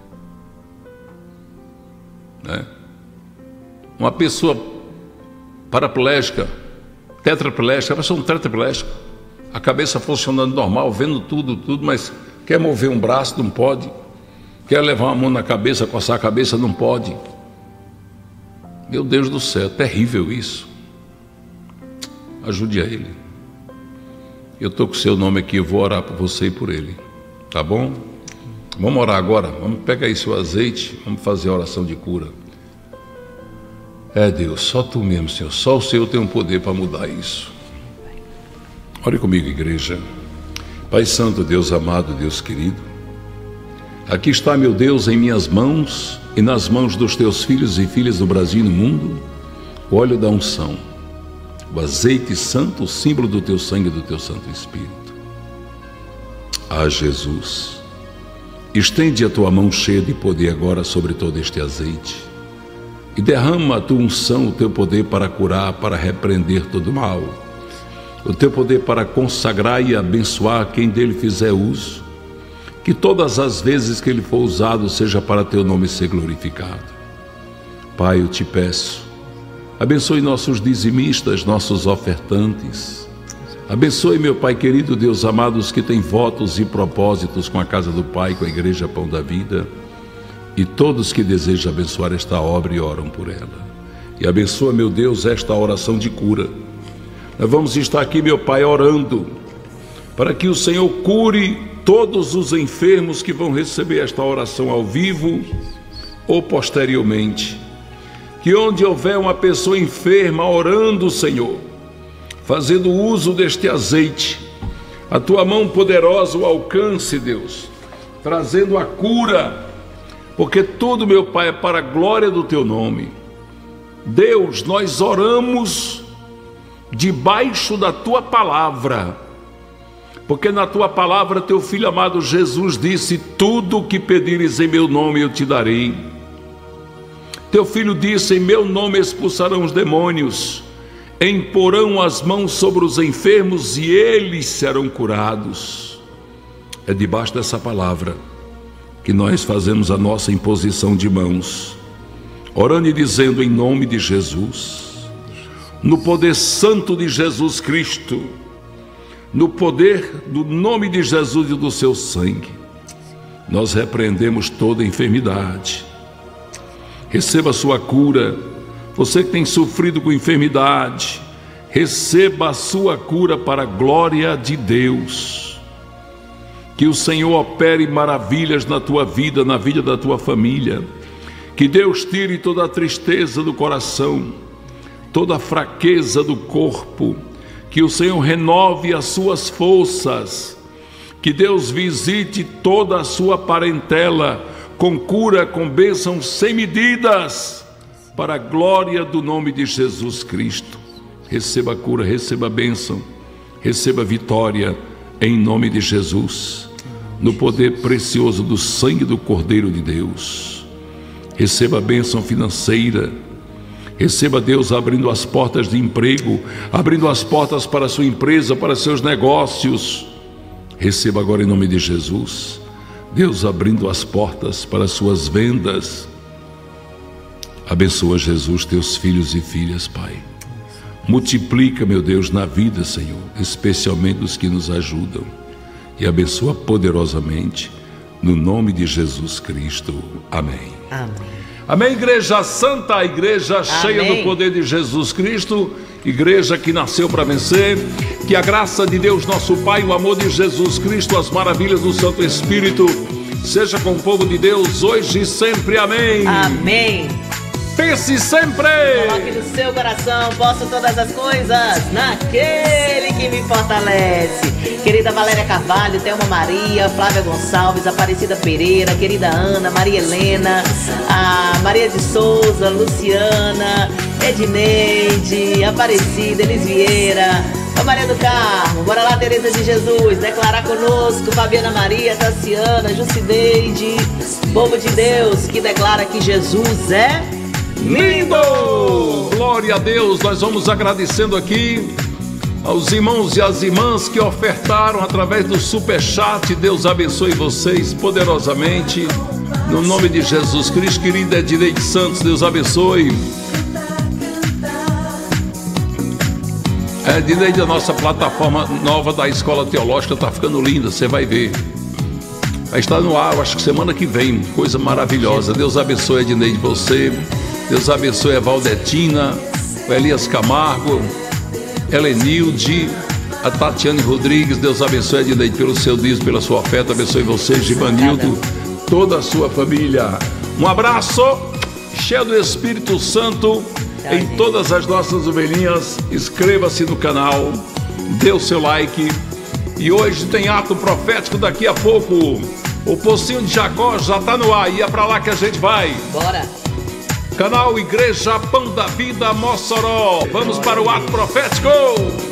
né? Uma pessoa paraplégica, tetraplégica, a pessoa tetraplégica, a cabeça funcionando normal, vendo tudo, mas quer mover um braço, não pode. Quer levar uma mão na cabeça, coçar a cabeça, não pode. Meu Deus do céu, é terrível isso. Ajude a ele. Eu estou com o seu nome aqui, eu vou orar por você e por ele. Tá bom? Vamos orar agora. Vamos pegar aí seu azeite, vamos fazer a oração de cura. É Deus, só tu mesmo, Senhor. Só o Senhor tem um poder para mudar isso. Ore comigo, igreja. Pai Santo, Deus amado, Deus querido, aqui está, meu Deus, em minhas mãos e nas mãos dos teus filhos e filhas do Brasil e no mundo, o óleo da unção, o azeite santo, o símbolo do teu sangue e do teu Santo Espírito. Ah, Jesus, estende a tua mão cheia de poder agora sobre todo este azeite e derrama a tua unção, o teu poder para curar, para repreender todo mal, o teu poder para consagrar e abençoar quem dele fizer uso, que todas as vezes que ele for usado seja para teu nome ser glorificado. Pai, eu te peço, abençoe nossos dizimistas, nossos ofertantes, abençoe, meu Pai querido, Deus amado, os que têm votos e propósitos com a casa do Pai, com a Igreja Pão da Vida, e todos que desejam abençoar esta obra e oram por ela. E abençoa, meu Deus, esta oração de cura. Nós vamos estar aqui, meu Pai, orando para que o Senhor cure todos os enfermos que vão receber esta oração ao vivo ou posteriormente. Que onde houver uma pessoa enferma orando, Senhor, fazendo uso deste azeite, a tua mão poderosa o alcance, Deus, trazendo a cura, porque tudo, meu Pai, é para a glória do teu nome. Deus, nós oramos debaixo da tua palavra, porque na tua palavra teu filho amado Jesus disse: tudo o que pedires em meu nome eu te darei. Teu filho disse: em meu nome expulsarão os demônios, imporão as mãos sobre os enfermos e eles serão curados. É debaixo dessa palavra que nós fazemos a nossa imposição de mãos, orando e dizendo em nome de Jesus, no poder santo de Jesus Cristo, no poder do nome de Jesus e do seu sangue, nós repreendemos toda enfermidade. Receba a sua cura. Você que tem sofrido com enfermidade, receba a sua cura para a glória de Deus. Que o Senhor opere maravilhas na tua vida, na vida da tua família. Que Deus tire toda a tristeza do coração, toda a fraqueza do corpo, que o Senhor renove as suas forças, que Deus visite toda a sua parentela com cura, com bênçãos sem medidas, para a glória do nome de Jesus Cristo. Receba a cura, receba a bênção, receba a vitória, em nome de Jesus, no poder precioso do sangue do Cordeiro de Deus. Receba a bênção financeira. Receba, Deus, abrindo as portas de emprego, abrindo as portas para a sua empresa, para seus negócios. Receba agora em nome de Jesus, Deus, abrindo as portas para as suas vendas. Abençoa, Jesus, teus filhos e filhas, Pai. Multiplica, meu Deus, na vida, Senhor, especialmente os que nos ajudam. E abençoa poderosamente, no nome de Jesus Cristo. Amém. Amém. Amém, igreja santa, a igreja cheia do poder de Jesus Cristo, igreja que nasceu para vencer. Que a graça de Deus nosso Pai, o amor de Jesus Cristo, as maravilhas do Santo Espírito seja com o povo de Deus hoje e sempre. Amém. Amém. Pense sempre. Coloque no seu coração, posso todas as coisas naquele que me fortalece. Querida Valéria Carvalho, Thelma Maria, Flávia Gonçalves, Aparecida Pereira, querida Ana, Maria Helena, a Maria de Souza, Luciana, Edneide, Aparecida, Elis Vieira, a Maria do Carmo, bora lá, Tereza de Jesus, declarar conosco, Fabiana Maria, Tassiana, Jucideide, povo de Deus que declara que Jesus é lindo! Glória a Deus, nós vamos agradecendo aqui aos irmãos e às irmãs que ofertaram através do superchat. Deus abençoe vocês poderosamente, no nome de Jesus Cristo. Querida Edineide Santos, Deus abençoe. Edineide, a nossa plataforma nova da Escola Teológica está ficando linda, você vai ver. Vai estar no ar, acho que semana que vem, coisa maravilhosa. Deus abençoe, Edineide, você. Deus abençoe a Valdetina, o Elias Camargo, Helenilde, a Tatiane Rodrigues. Deus abençoe, Edineide, pelo seu dízimo, pela sua oferta. Abençoe você, Givanildo, toda a sua família. Um abraço cheio do Espírito Santo em todas as nossas ovelhinhas. Inscreva-se no canal, dê o seu like. E hoje tem ato profético daqui a pouco. O Pocinho de Jacó já está no ar e é para lá que a gente vai. Bora! Canal Igreja Pão da Vida Mossoró. Vamos para o ato profético.